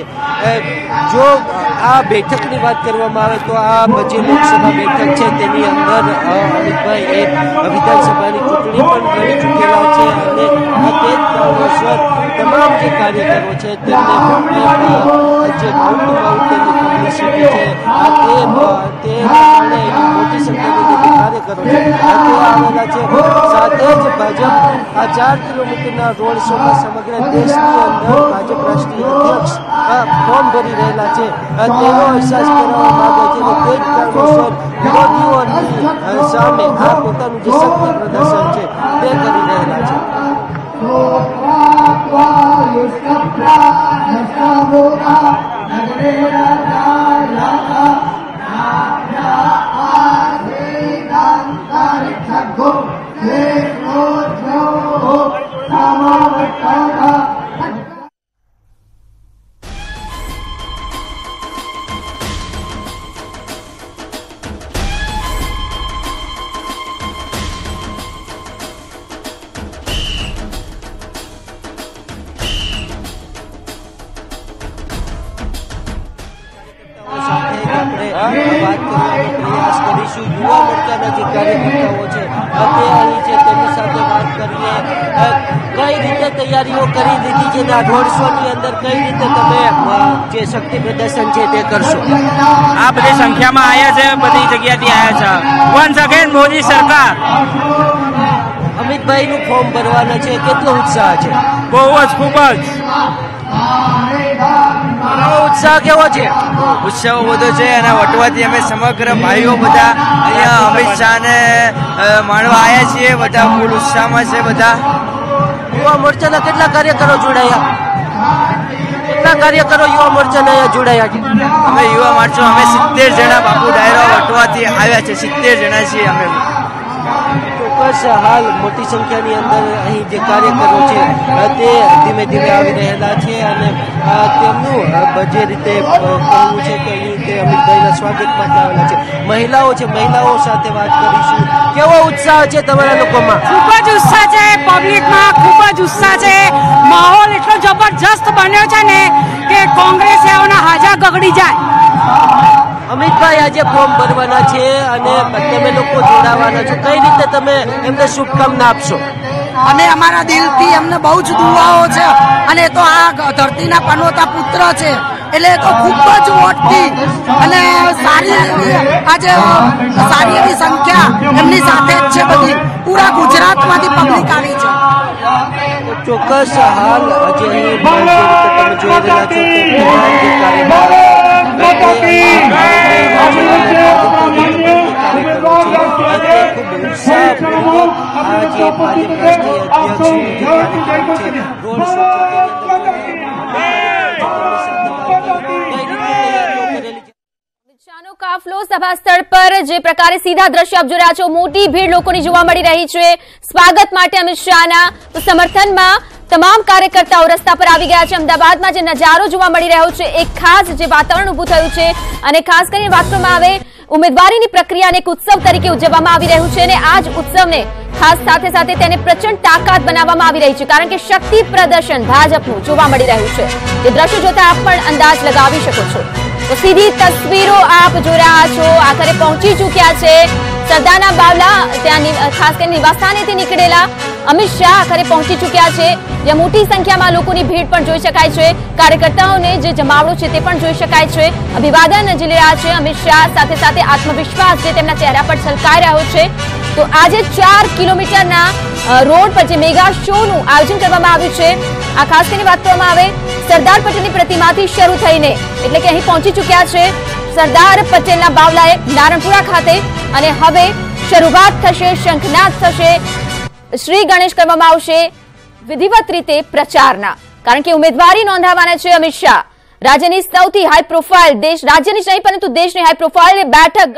જો આ બેઠકની વાત કરવામાં આવે તો આ જે લોકસભા બેઠક છે તેની અંદર અમિતભાઈ એ વિધાનસભાની ચૂંટણી પણ લડી ચૂકેલા છે અને તે જ કારણોસર તમામ જે કાર્યકરો છે તેમને જે માઉન્ટ ટુ માઉન્ટ તેમની પબ્લિસિટી છે આ તે તે કારણે મોટી સંખ્યામાં જે કાર્યકરો છે તે આવેલા છે સાથે જ ભાજપ આ ચાર કિલોમીટરના રોડ શોમાં સમગ્ર દેશની અંદર ભાજપ રાષ્ટ્રીય અધ્યક્ષ ફોર્મ ભરી રહેલા છે તેનો અહેસાસ કરાવવા માંગે છે અને તે જ કારણોસર વિરોધીઓની સામે આ પોતાનું જે શક્તિ પ્રદર્શન છે તે કરી રહેલા છે પ્રયાસ કરીશું યુવા મોરચાના જે કાર્યકર્તાઓ છે તે અહીં છે તેની સાથે વાત કરીએ કઈ રીતે તૈયારીઓ કરી દીધી છે આ રોડ શો ની અંદર કઈ રીતે તમે જે શક્તિ પ્રદર્શન છે તે કરશો આ બધી સંખ્યામાં આવ્યા છે બધી જગ્યાથી આવ્યા છે વન્સ અગેન મોદી સરકાર અમિતભાઈ નું ફોર્મ ભરવાના છે કેટલો ઉત્સાહ છે બહુ જ ખૂબ જ ઉત્સાહ કેવો છે ઉત્સાહ બધો છે અને વટવાથી અમે સમગ્ર ભાઈઓ બધા અહીંયા અમિત શાહને માણવા આવ્યા છીએ બધા ફૂલ ઉત્સાહમાં છે બધા યુવા મોરચાના કેટલા કાર્યકરો જોડાયા કેટલા કાર્યકરો યુવા મોરચાના અહીંયા જોડાયા છે અમે યુવા મોરચો અમે સિત્તેર જણા બાપુ ડાયરો વટવાથી આવ્યા છે સિત્તેર જણા છીએ અમે ચોક્કસ હાલ મોટી સંખ્યાની અંદર અહીં જે કાર્યકરો છે તે ધીમે ધીમે આવી રહેલા છે અને તેમનું જે રીતે કહેવું છે કે અહીં તે અમિતભાઈના સ્વાગત માટે આવેલા છે મહિલાઓ છે મહિલાઓ સાથે વાત કરીશું કેવો ઉત્સાહ છે તમારા લોકોમાં ખૂબ જ ઉત્સાહ છે પબ્લિકમાં ખૂબ જ ઉત્સાહ છે માહોલ એટલો જબરજસ્ત બન્યો છે ને કે કોંગ્રેસીઓના હાજા ગગડી જાય અમિતભાઈ આજે ફોર્મ ભરવાના છે અને તમે લોકો જોડાવાના છો કઈ રીતે તમે એમને શુભકામના આપશો અમે અમારા દિલથી એમને બહુ જ દુઆઓ છે અને તો આ ધરતીના પનોતા પુત્ર છે એટલે તો ખૂબ જ વોટથી અને સારી આજે સારી એવી સંખ્યા એમની સાથે જ છે બધી પૂરા ગુજરાતમાંથી પબ્લિક આવી છે ચોક્કસ હાલ જે અહીં જે રીતે તમે જોઈ રહ્યા છો તે કાફલો સભા સ્થળ પર જે પ્રકારે સીધા દ્રશ્ય આપ જોઈ રહ્યા છો, મોટી ભીડ લોકોની જોવા મળી રહી છે સ્વાગત માટે અમિત શાહના. તો સમર્થનમાં તમામ કાર્યકર્તાઓ રસ્તા પર આવી ગયા છે. અમદાવાદમાં જે નજારો જોવા મળી રહ્યો છે, એક ખાસ જે વાતાવરણ ઉભું થયું છે અને ખાસ કરીને વાત કરવામાં આવે ઉમેદવારીની પ્રક્રિયાને એક ઉત્સવ તરીકે ઉજવવામાં આવી રહ્યું છે અને આ જ ઉત્સવને ખાસ સાથે સાથે તેને પ્રચંડ તાકાત બનાવવામાં આવી રહી છે, કારણ કે શક્તિ પ્રદર્શન ભાજપનું જોવા મળી રહ્યું છે. એ દ્રશ્ય જોતા આપ પણ અંદાજ લગાવી શકો છો. તો સીધી તસવીરો આપ જોઈ રહ્યા છો. આખરે પહોંચી ચૂક્યા છે સરદારના બાવલા, ત્યાં ખાસ કરીને નિવાસસ્થાનેથી નીકળેલા અમિત શાહ આખરે પહોંચી ચૂક્યા છે, જ્યાં મોટી સંખ્યામાં લોકોની ભીડ પણ જોઈ શકાય છે. કાર્યકર્તાઓને જે જમાવડો છે તે પણ જોઈ શકાય છે. અભિવાદન ઝીલી રહ્યા છે અમિત શાહ, સાથે સાથે આત્મવિશ્વાસ જે તેમના ચહેરા પર છલકાઈ રહ્યો છે. તો આજે ચાર કિલોમીટરના રોડ પર જે મેગા શોનું આયોજન કરવામાં આવ્યું છે, આ ખાસ કરીને વાત કરવામાં આવે સરદાર પટેલની પ્રતિમાથી શરૂ થઈને, એટલે કે અહીં પહોંચી ચૂક્યા છે સરદાર પટેલના બાવલાએ નારણપુરા ખાતે અને હવે શરૂઆત થશે, શંખનાદ થશે, શ્રી ગણેશ કરવામાં આવશે વિધિવત રીતે પ્રચારના, કારણ કે ઉમેદવારી નોંધાવવાના છે અમિત શાહ. રાજ્યની સૌથી હાઈ પ્રોફાઇલ, દેશ રાજ્યની જ નહીં પરંતુ દેશની હાઈ પ્રોફાઇલ બેઠક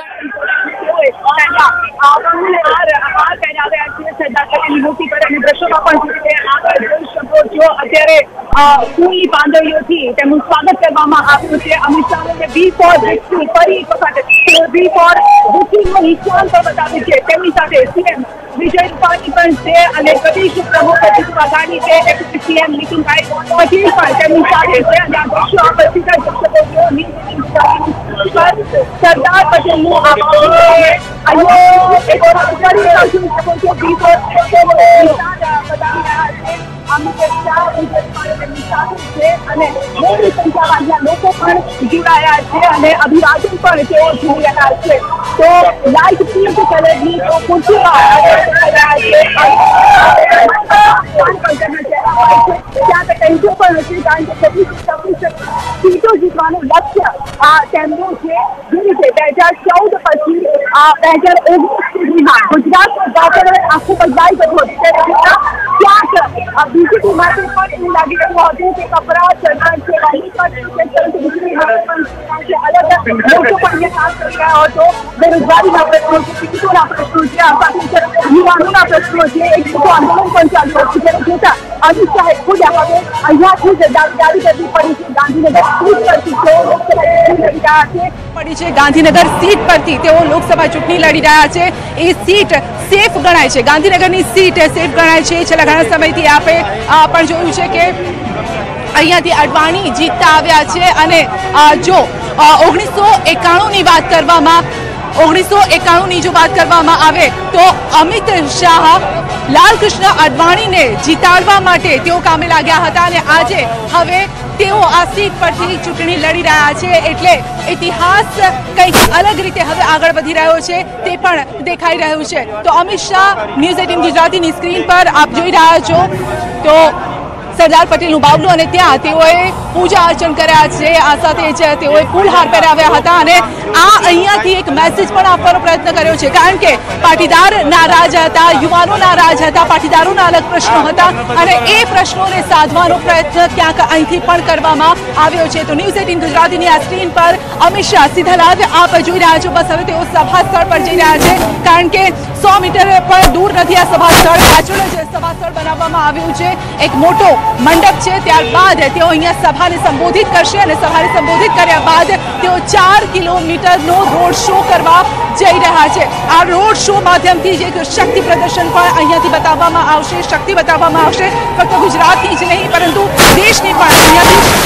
અત્યારે ફૂલની પાંદડીઓથી તેમનું સ્વાગત કરવામાં આવ્યું છે. અમિત શાહને બી ફોર વિક્ટરી ફરી એક વખત બી ફોર વિક્ટરીનું નિશાન પણ બતાવ્યું છે. તેમની સાથે સીએમ વિજય રૂપાણી પણ છે અને પ્રદેશ પ્રમુખ જીતુ વાઘાણી છે, સીએમ નીતિનભાઈ પટેલ પણ તેમની સાથે છે. અને આ દ્રશ્યો આપણે સીધા સરદાર પટેલનું અને મોટી સંખ્યામાં લોકો પણ જોડાયા છે અને અભિવાદન પણ તેઓ જોઈ રહ્યા છે. તો લાઈટ પિંક કલરની ખુરશીમાં ત્યાં ટેન્શન પણ નથી, કારણ કે છવ્વીસ છવ્વીસ સીટો જીતવાનું લક્ષ્ય આ તેમનું છે. જે રીતે બે હજાર ચૌદ પછી બે હજાર ઓગણીસ સુધીમાં ગુજરાતનું વાતાવરણ આખું બદલાઈ ગયું હતું. ક્યાંક બીજેપી માટે પણ એવું લાગી રહ્યું હતું કે કપરા સરકાર છે, અલગ લોકો પણ એ ખાસ કરી રહ્યા હતો. બેરોજગારીના પ્રશ્નો છે, શિક્ષકોના પ્રશ્નો છે, યુવાનોના પ્રશ્નો છે, એક મોટું આંદોલન પણ ચાલુ હતું. જેને જોતા અમિત શાહે ખુદ હવે અહીંયાથી જ દાવેદારી કરવી પડી છે. ગાંધીનગર સીટ પરથી તેઓ લોકસભા ચૂંટણી લડી રહ્યા છે પડી છે ગાંધીનગર સીટ પરથી તેઓ લોકસભા ચૂંટણી લડી રહ્યા છે. એ સીટ સેફ ગણાય છે, ગાંધીનગરની સીટ સેફ ગણાય છે. છેલ્લા ઘણા સમયથી આપણે પણ જોયું છે કે અહીંયાથી અડવાણી જીતતા આવ્યા છે અને જો ઓગણીસો એકાણું ની વાત કરવામાં ઓગણીસો એકાણું ની જો વાત કરવામાં આવે તો અમિત શાહ લાલકૃષ્ણ અડવાણીને જીતાડવા માટે તેઓ કામે લાગ્યા હતા અને આજે હવે તેઓ આ સીટ પરથી ચૂંટણી લડી રહ્યા છે. એટલે ઇતિહાસ કંઈક અલગ રીતે હવે આગળ વધી રહ્યો છે તે પણ દેખાઈ રહ્યું છે. તો અમિત શાહ ન્યૂઝ એટીન ગુજરાતીની સ્ક્રીન પર આપ જોઈ રહ્યા છો તો સરદાર પટેલનું બાવલું અને ત્યાં તેઓએ પૂજા અર્ચન કર્યા છે. આ સાથે જ તેઓએ ફૂલહાર પહેરાવ્યા હતા અને આ અહીંયાથી એક મેસેજ પણ આપવાનો પ્રયત્ન કર્યો છે, કારણ કે પાટીદાર નારાજ હતા, યુવાનો નારાજ હતા, પાટીદારોના અલગ પ્રશ્નો હતા અને એ પ્રશ્નોને સાધવાનો પ્રયત્ન ક્યાંક અહીંથી પણ કરવામાં આવ્યો છે. તો ન્યૂઝ એટીન ગુજરાતીની આ સ્ક્રીન પર અમિત શાહ સીધા લાઈવ આપ જોઈ રહ્યા છો. બસ હવે તેઓ સભા સ્થળ પર જઈ રહ્યા છે, કારણ કે સો મીટર પણ દૂર નથી આ સભા સ્થળ, પાછળ જ સભા સ્થળ બનાવવામાં આવ્યું છે. એક મોટો મંડપ છે, ત્યારબાદ તેઓ અહીંયા સભાને સંબોધિત કરશે અને સભાને સંબોધિત કર્યા બાદ તેઓ ચાર કિલોમીટરનો રોડ શો કરવા જઈ રહ્યા છે. આ રોડ શો માધ્યમથી જ એક શક્તિ પ્રદર્શન પણ અહીંયાથી બતાવવામાં આવશે, શક્તિ બતાવવામાં આવશે. ફક્ત ગુજરાતની જ નહીં પરંતુ દેશની પણ અહીંયાથી.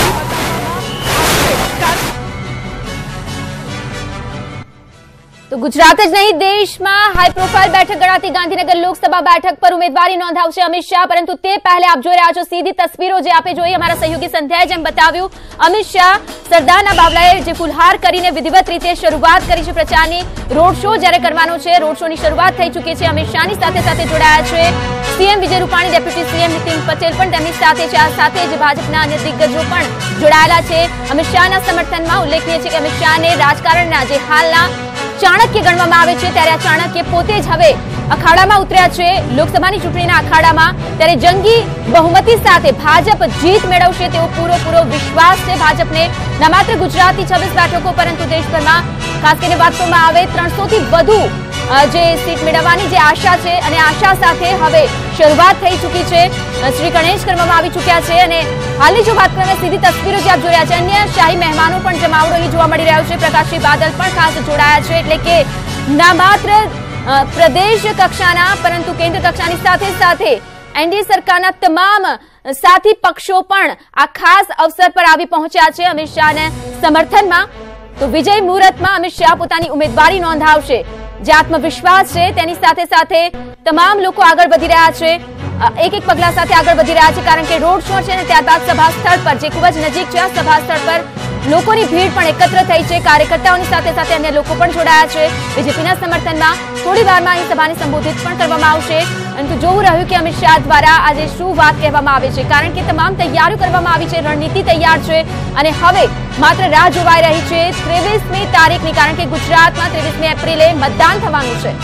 તો ગુજરાત જ નહીં દેશમાં હાઈ પ્રોફાઇલ બેઠક ગણાતી ગાંધીનગર લોકસભા બેઠક પર ઉમેદવારી નોંધાવશે અમિત શાહ, પરંતુ તે પહેલા આપ જોઈ રહ્યા છો સીધી તસવીરો જે આપે જોઈ અમારા સહયોગી સંધ્યાએ જેમ બતાવ્યું, અમિત શાહ સરદારના બાવલાએ જે ફુલહાર કરીને વિધિવત રીતે શરૂઆત કરી છે પ્રચારની. રોડ શો જ્યારે કરવાનો છે, રોડ શોની શરૂઆત થઈ ચૂકી છે. અમિત શાહની સાથે સાથે જોડાયા છે CM Vijay Rupani, deputy CM Nitin Patel પણ તેમની સાથે છે. આ સાથે જ ભાજપના અન્ય દિગ્ગજો પણ જોડાયેલા છે અમિત શાહના સમર્થનમાં. ઉલ્લેખનીય છે કે અમિત શાહને રાજકારણના જે હાલના ચાણક્ય ગણવામાં આવે છે, ત્યારે આ ચાણક્ય પોતે જ હવે અખાડામાં ઉતર્યા છે લોકસભાની ચૂંટણીના અખાડામાં. ત્યારે જંગી બહુમતી સાથે ભાજપ જીત મેળવશે તેવો પૂરેપૂરો વિશ્વાસ છે ભાજપને. ન માત્ર ગુજરાતની છવ્વીસ બેઠકો પરંતુ દેશભરમાં ખાસ કરીને વાત કરવામાં આવે ત્રણસો થી વધુ જે સીટ મેળવવાની જે આશા છે, અને આશા સાથે હવે શરૂઆત થઈ ચૂકી છે, શ્રી ગણેશ કરવામાં આવી ચૂક્યા છે. અને હાલની જો વાત કરીએ સીધી તસવીરો જે આપ જોઈ રહ્યા છે, અન્ય શાહી મહેમાનો પણ જમાવડો અહીં જોવા મળી રહ્યો છે. પ્રકાશસિંહ બાદલ પણ ખાસ જોડાયા છે, એટલે કે ના માત્ર પ્રદેશ કક્ષાના પરંતુ કેન્દ્ર કક્ષાની સાથે સાથે એનડીએ સરકારના તમામ સાથી પક્ષો પણ આ ખાસ અવસર પર આવી પહોંચ્યા છે અમિત શાહના સમર્થનમાં. તો વિજય મુહૂર્તમાં અમિત શાહ પોતાની ઉમેદવારી નોંધાવશે. જે આત્મવિશ્વાસ છે તેની સાથે સાથે તમામ લોકો આગળ વધી રહ્યા છે, એક એક પગલા સાથે આગળ વધી રહ્યા છે, કારણ કે રોડ શો છે અને ત્યારબાદ સભા સ્થળ પર જે ખૂબ જ નજીક છે, આ સભા સ્થળ પર લોકોની ભીડ પણ એકત્ર થઈ છે. કાર્યકર્તાઓની સાથે સાથે અન્ય લોકો પણ જોડાયા છે બીજેપીના સમર્થનમાં. થોડી વારમાં અહીં સભાને સંબોધિત પણ કરવામાં આવશે, પરંતુ જોવું રહ્યું કે અમિત શાહ દ્વારા આજે શું વાત કહેવામાં આવે છે, કારણ કે તમામ તૈયારીઓ કરવામાં આવી છે, રણનીતિ તૈયાર છે અને હવે માત્ર રાહ જોવાઈ રહી છે ત્રેવીસમી તારીખની, કારણ કે ગુજરાતમાં ત્રેવીસમી એપ્રિલે મતદાન થવાનું છે.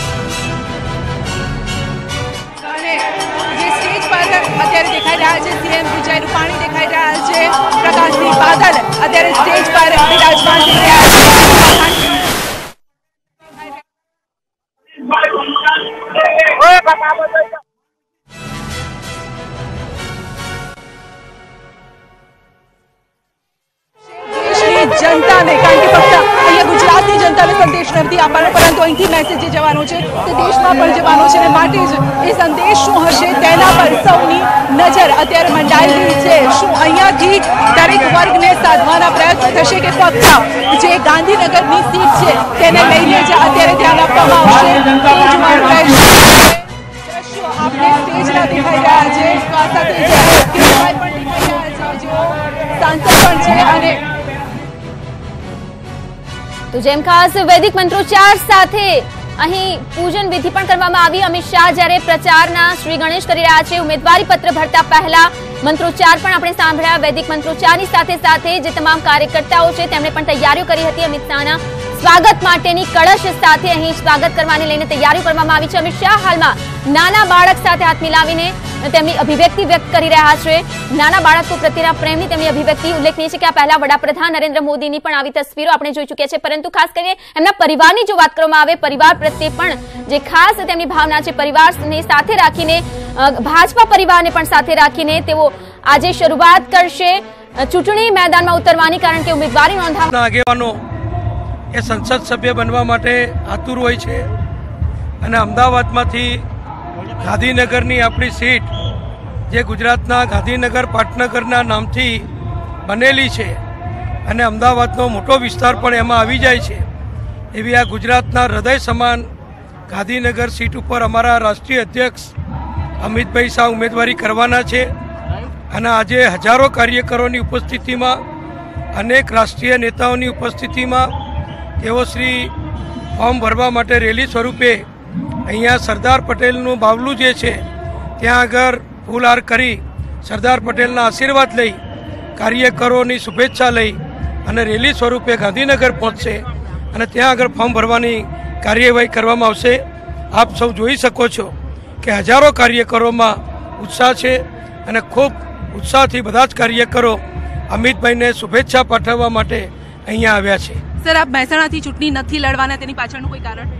અત્યારે દેખાઈ રહ્યા છે સીએમ વિજય રૂપાણી, દેખાઈ રહ્યા છે પ્રકાશસિંહ બાદલ અત્યારે સ્ટેજ પર બિરાજમાન થઈ રહ્યા છે. જનતાને, કારણ કે ફક્ત અહીંયા ગુજરાતની જનતાને સંદેશ નથી આપવાનો, પરંતુ અહીંથી મેસેજ જે જવાનો છે તે દેશમાં પણ જવાનો છે, અને માટે જ એ સંદેશ શું હશે તેના પર સૌની નજર અત્યારે મંડાયેલી છે. શું અહીંયાથી દરેક વર્ગને સાધવાના પ્રયત્ન થશે કે ફક્ત જે ગાંધીનગરની સીટ છે તેને લઈને જ અત્યારે ધ્યાન આપવામાં આવશે તે જોવાનું રહેશે. દ્રશ્યો આપણે સ્ટેજના દેખાઈ રહ્યા છે, આ સાથે જ કેશુભાઈ પણ દેખાઈ રહ્યા છે, જેઓ સાંસદ પણ છે. અને તો જેમ ખાસ વૈદિક મંત્રોચ્ચાર સાથે અહીં પૂજન વિધિ પણ કરવામાં આવી. અમિત શાહ જ્યારે પ્રચારના શ્રી ગણેશ કરી રહ્યા છે, ઉમેદવારી પત્ર ભરતા પહેલા મંત્રોચ્ચાર પણ આપણે સાંભળ્યા. વૈદિક મંત્રોચ્ચારની સાથે સાથે જે તમામ કાર્યકર્તાઓ છે તેમણે પણ તૈયારીઓ કરી હતી અમિત શાહના સ્વાગત માટેની. કળશ સાથે અહીં સ્વાગત કરવાને લઈને તૈયારીઓ કરવામાં આવી છે. અમિત શાહ હાલમાં નાના બાળક સાથે હાથ મિલાવીને તેમની અભિવ્યક્તિ વ્યક્ત કરી રહ્યા છે, નાના બાળકો પ્રત્યેના પ્રેમની તેમની અભિવ્યક્તિ. ઉલ્લેખનીય છે કે આ પહેલા વડાપ્રધાન નરેન્દ્ર મોદીની પણ આવી તસવીરો આપણે જોઈ ચૂક્યા છે, પરંતુ ખાસ કરીને એમના પરિવારની જો વાત કરવામાં આવે, પરિવાર પ્રત્યે પણ જે ખાસ તેમની ભાવના છે, પરિવારને સાથે રાખીને, ભાજપા પરિવારને પણ સાથે રાખીને તેઓ આજે શરૂઆત કરશે ચૂંટણી મેદાનમાં ઉતરવાની, કારણ કે ઉમેદવારી નોંધાવવાના આગેવાનો એ સંસદ સભ્ય બનવા માટે આતુર હોય છે, અને અમદાવાદમાંથી ગાંધીનગરની આપણી સીટ જે ગુજરાતના ગાંધીનગર પાટનગરના નામથી બનેલી છે અને અમદાવાદનો મોટો વિસ્તાર પણ એમાં આવી જાય છે, એવી આ ગુજરાતના હૃદય સમાન ગાંધીનગર સીટ ઉપર અમારા રાષ્ટ્રીય અધ્યક્ષ અમિતભાઈ શાહ ઉમેદવારી કરવાના છે. અને આજે હજારો કાર્યકરોની ઉપસ્થિતિમાં, અનેક રાષ્ટ્રીય નેતાઓની ઉપસ્થિતિમાં તેઓ શ્રી ફોર્મ ભરવા માટે રેલી સ્વરૂપે અહીંયા સરદાર પટેલનું બાવલું જે છે ત્યાં આગળ ફૂલહાર કરી સરદાર પટેલના આશીર્વાદ લઈ, કાર્યકરોની શુભેચ્છા લઈ અને રેલી સ્વરૂપે ગાંધીનગર પહોંચશે અને ત્યાં આગળ ફોર્મ ભરવાની કાર્યવાહી કરવામાં આવશે. આપ સૌ જોઈ શકો છો કે હજારો કાર્યકરોમાં ઉત્સાહ છે અને ખૂબ ઉત્સાહથી બધા જ કાર્યકરો અમિતભાઈને શુભેચ્છા પાઠવવા માટે અહીંયા આવ્યા છે. સર, આપ મહેસાણાથી ચૂંટણી નથી લડવાના, તેની પાછળનું કોઈ કારણ?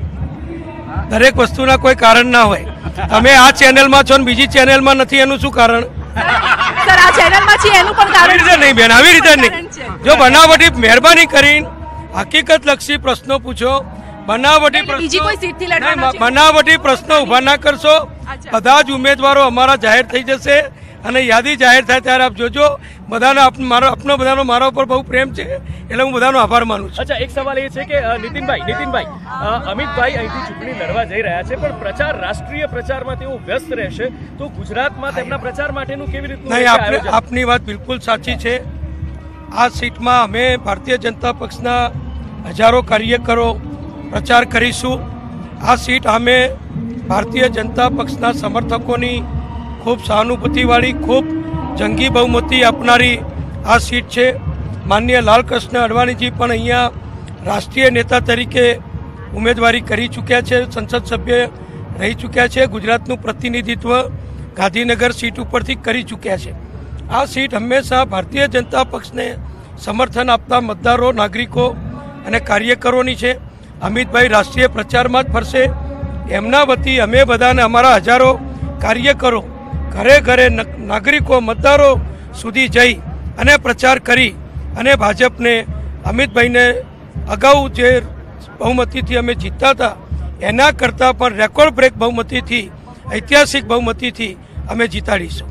દરેક વસ્તુના કોઈ કારણ ના હોય. તમે આ ચેનલમાં છો ને બીજી ચેનલમાં નથી, એનું શું કારણ? સર, આ ચેનલમાં છે એનું પણ કારણ રીતે નહીં બેન, આવી રીતે નહીં. જો બનાવટી મહેરબાની કરીને હકીકત લક્ષી પ્રશ્નો પૂછો, બનાવટી પ્રશ્નો બનાવટી પ્રશ્નો ઉભા ના કરશો. બધા જ ઉમેદવારો અમારા જાહેર થઈ જશે અને યાદી જાહેર થાય ત્યારે આપ જોજો બધાને મારો આપનો બધાનો મારા ઉપર બહુ પ્રેમ છે એટલે હું બધાનો આભાર માનું છું. અચ્છા, એક સવાલ એ છે કે નીતિનભાઈ નીતિનભાઈ અમિતભાઈ અહીંથી ચૂંટણી લડવા જઈ રહ્યા છે, પણ પ્રચાર રાષ્ટ્રીય પ્રચારમાં તેઓ વ્યસ્ત રહેશે, તો ગુજરાતમાં તેમના પ્રચાર માટેનું કેવી રીતનું? નહીં, આપની વાત બિલકુલ સાચી છે. આ સીટમાં અમે ભારતીય જનતા પક્ષના હજારો કાર્યકરો પ્રચાર કરીશું. આ સીટ અમે ભારતીય જનતા પક્ષના સમર્થકોની ખૂબ સહાનુભૂતિવાળી, ખૂબ જંગી બહુમતી આપનારી આ સીટ છે. માનનીય લાલકૃષ્ણ અડવાણીજી પણ અહીંયા રાષ્ટ્રીય નેતા તરીકે ઉમેદવારી કરી ચૂક્યા છે, સંસદ સભ્ય રહી ચૂક્યા છે, ગુજરાતનું પ્રતિનિધિત્વ ગાંધીનગર સીટ ઉપરથી કરી ચૂક્યા છે. આ સીટ હંમેશા ભારતીય જનતા પક્ષને સમર્થન આપતા મતદારો, નાગરિકો અને કાર્યકરોની છે. અમિતભાઈ રાષ્ટ્રીય પ્રચારમાં જ ફરશે. એમના વતી અમે બધાને, અમારા હજારો કાર્યકરો ઘરે ઘરે નાગરિકો, મતદારો સુધી જઈ અને પ્રચાર કરી અને ભાજપને, અમિતભાઈને અગાઉ જે બહુમતીથી અમે જીતતા હતા એના કરતાં પણ રેકોર્ડ બ્રેક બહુમતીથી, ઐતિહાસિક બહુમતીથી અમે જીતાડીશું.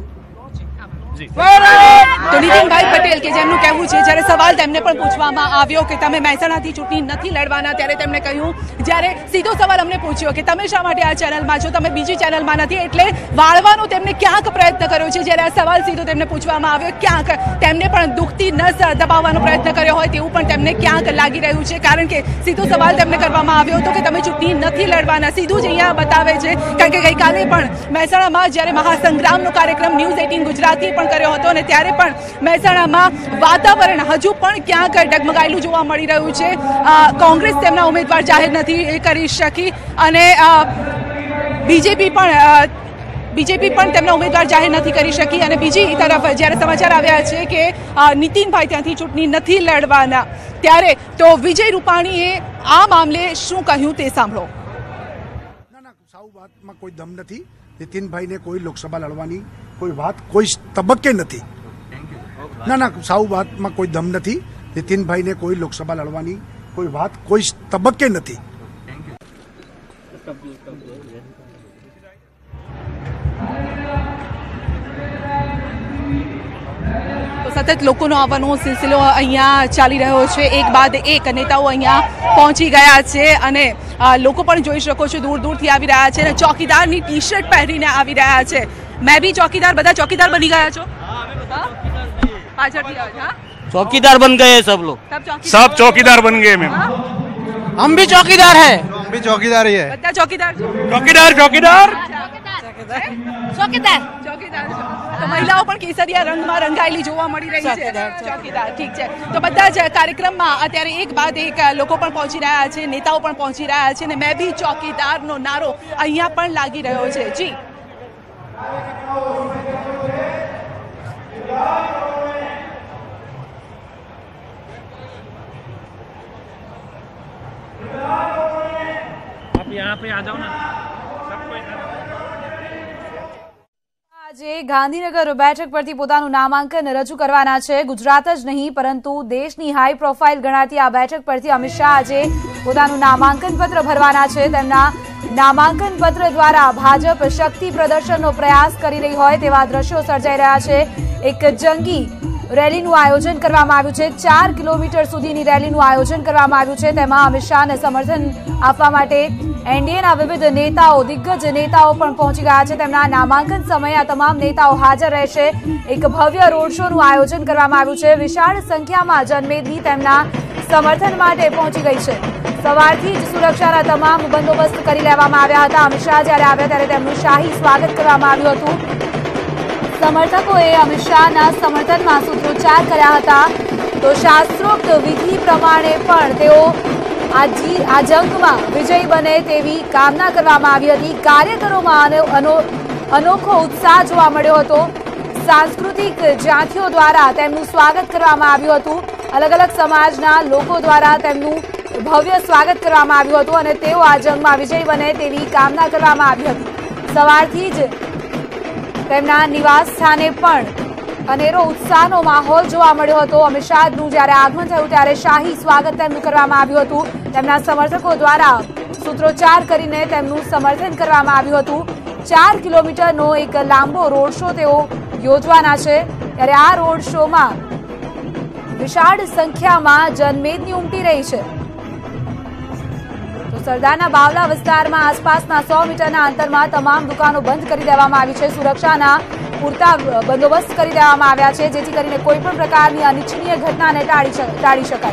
તો નીતિનભાઈ પટેલ કે જેમનું કહેવું છે, જ્યારે સવાલ તેમને પણ પૂછવામાં આવ્યો કે તમે મહેસાણાથી ચૂંટણી નથી લડવાના, ત્યારે તેમણે કહ્યું, જ્યારે સીધો સવાલ અમને પૂછ્યો કે તમે શા માટે આ ચેનલમાં છો, તમે બીજી ચેનલમાં નથી, એટલે વાળવાનો તેમને ક્યાંક પ્રયત્ન કર્યો છે. જ્યારે આ સવાલ સીધો તેમને પૂછવામાં આવ્યો, ક્યાંક તેમને પણ દુખતી નસ દબાવવાનો પ્રયત્ન કર્યો હોય તેવું પણ તેમને ક્યાંક લાગી રહ્યું છે, કારણ કે સીધો સવાલ તેમને કરવામાં આવ્યો હતો કે તમે ચૂંટણી નથી લડવાના. સીધું જ અહીંયા બતાવે છે, કારણ કે ગઈકાલે પણ મહેસાણામાં જ્યારે મહાસંગ્રામનો કાર્યક્રમ ન્યૂઝ એટીન ગુજરાતી પણ કર્યો હતો અને ત્યારે પણ મહેસાણામાં વાતાવરણ હજુ પણ ક્યાંક ડગમગાયેલું જોવા મળી રહ્યું છે. કોંગ્રેસ તેમના ઉમેદવાર જાહેર નથી કરી શકી અને બીજેપી પણ બીજેપી પણ તેમના ઉમેદવાર જાહેર નથી કરી શકી. અને બીજી તરફ જ્યારે સમાચાર આવ્યા છે કે નીતિનભાઈ ત્યાંથી ચૂંટણી નથી લડવાના, ત્યારે તો વિજય રૂપાણીએ આ મામલે શું કહ્યું તે સાંભળો. ના ના, સાવ વાતમાં કોઈ દમ નથી. નીતિનભાઈને કોઈ લોકસભા લડવાની કોઈ વાત કોઈ તબક્કે નથી. ના ના, સાવ વાતમાં કોઈ દમ નથી. નીતિનભાઈને કોઈ લોકસભા લડવાની કોઈ વાત કોઈ તબક્કે નથી. સતત લોકોનો આવવાનો સિલસિલો અહીંયા ચાલી રહ્યો છે. એક બાદ એક નેતાઓ અહીંયા પહોંચી ગયા છે અને લોકો પણ જોઈ શકો છો દૂર દૂરથી આવી રહ્યા છે અને ચોકીદારની ટી શર્ટ પહેરીને આવી રહ્યા છે. મેં બી ચોકીદાર, બધા ચોકીદાર બની ગયા છો? चौकीदार बन गए सब लोग, सब चौकीदार बन गए मैम. हम भी चौकीदार हैं, हम भी चौकीदार ही है. બધા ચોકીદાર છો? चौकीदार चौकीदार ચોકીદાર ચોકીદાર છો. તો મહિલાઓ પણ કેસરિયા રંગમાં રંગાયેલી જોવા મળી રહી છે. ચોકીદાર, ઠીક છે. તો બધા જ કાર્યક્રમમાં અત્યારે એક બાદ એક લોકો પણ પહોંચી રહ્યા છે, નેતાઓ પણ પહોંચી રહ્યા છે અને મેં બી ચોકીદારનો નારો અહીંયા પણ લાગી રહ્યો છે. જી आप यहाँ पे आ जाओ ना. આજે ગાંધીનગર બેઠક પરથી પોતાનું નામાંકન રજૂ કરવાના છે. ગુજરાત જ નહીં પરંતુ દેશની હાઈ પ્રોફાઇલ ગણાતી આ બેઠક પરથી અમિત શાહ આજે પોતાનું નામાંકન પત્ર ભરવાના છે. તેમના નામાંકન પત્ર દ્વારા ભાજપ શક્તિ પ્રદર્શનનો પ્રયાસ કરી રહી હોય તેવા દ્રશ્યો સર્જાઈ રહ્યા છે. એક જંગી રેલીનું આયોજન કરવામાં આવ્યું છે. ચાર કિલોમીટર સુધીની રેલીનું આયોજન કરવામાં આવ્યું છે. તેમાં અમિત શાહને સમર્થન આપવા માટે એનડીએના વિવિધ નેતાઓ, દિગ્ગજ નેતાઓ પણ પહોંચી ગયા છે. તેમના નામાંકન સમયે આ તમામ નેતાઓ હાજર રહેશે. એક ભવ્ય રોડ શોનું આયોજન કરવામાં આવ્યું છે. વિશાળ સંખ્યામાં જનમેદની તેમના સમર્થન માટે પહોંચી ગઈ છે. સવારથી જ સુરક્ષાના તમામ બંદોબસ્ત કરી લેવામાં આવ્યા હતા. અમિત શાહ જ્યારે આવ્યા ત્યારે તેમનું શાહી સ્વાગત કરવામાં આવ્યું હતું. સમર્થકોએ અમિત શાહના સમર્થનમાં સૂત્રોચ્ચાર કર્યા હતા. તો શાસ્ત્રોક્ત વિધિ પ્રમાણે પણ તેઓ આ જંગમાં વિજયી બને તેવી કામના કરવામાં આવી હતી. કાર્યકરોમાં અનોખો ઉત્સાહ જોવા મળ્યો હતો. સાંસ્કૃતિક ઝાંખીઓ દ્વારા તેમનું સ્વાગત કરવામાં આવ્યું હતું. અલગ અલગ સમાજના લોકો દ્વારા તેમનું ભવ્ય સ્વાગત કરવામાં આવ્યું હતું અને તેઓ આ જંગમાં વિજયી બને તેવી કામના કરવામાં આવી હતી. સવારથી જ તેમના નિવાસ સ્થાને પણ અનેરો ઉત્સાહનો માહોલ જોવા મળ્યો હતો. અમિત શાહનું જ્યારે આગમન થયું ત્યારે શાહી સ્વાગત તેમનું કરવામાં આવ્યું હતું. તેમના સમર્થકો દ્વારા સૂત્રોચ્ચાર કરીને તેમનું સમર્થન કરવામાં આવ્યું હતું. ચાર કિલોમીટરનો એક લાંબો રોડ શો તેઓ યોજવાના છે, ત્યારે આ રોડ શોમાં વિશાળ સંખ્યામાં જનમેદની ઉમટી રહી છે. તો સરદારના બાવલા વિસ્તારમાં આસપાસના સો મીટરના અંતરમાં તમામ દુકાનો બંધ કરી દેવામાં આવી છે. સુરક્ષાના પૂરતા બંદોબસ્ત કરી દેવામાં આવ્યા છે, જેથી કરીને કોઈ પણ પ્રકારની અનિચ્છનીય ઘટનાને ટાળી શકાય.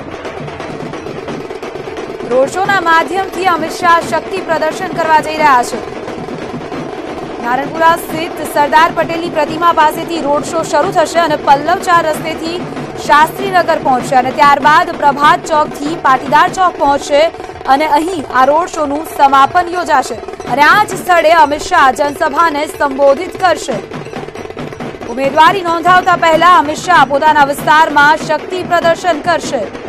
રોડ શોના માધ્યમથી અમિત શાહ શક્તિ પ્રદર્શન કરવા જઈ રહ્યા છે. નારણપુરા સ્થિત સરદાર પટેલની પ્રતિમા પાસેથી રોડ શો શરૂ થશે અને પલ્લવ ચાર રસ્તેથી શાસ્ત્રીનગર પહોંચશે અને ત્યારબાદ પ્રભાત ચોકથી પાટીદાર ચોક પહોંચશે અને અહીં આ રોડ શોનું સમાપન યોજાશે અને આ જ સ્થળે અમિત શાહ જનસભાને સંબોધિત કરશે. ઉમેદવારી નોંધાવતા પહેલા અમિત શાહ પોતાના વિસ્તારમાં શક્તિ પ્રદર્શન કરશે.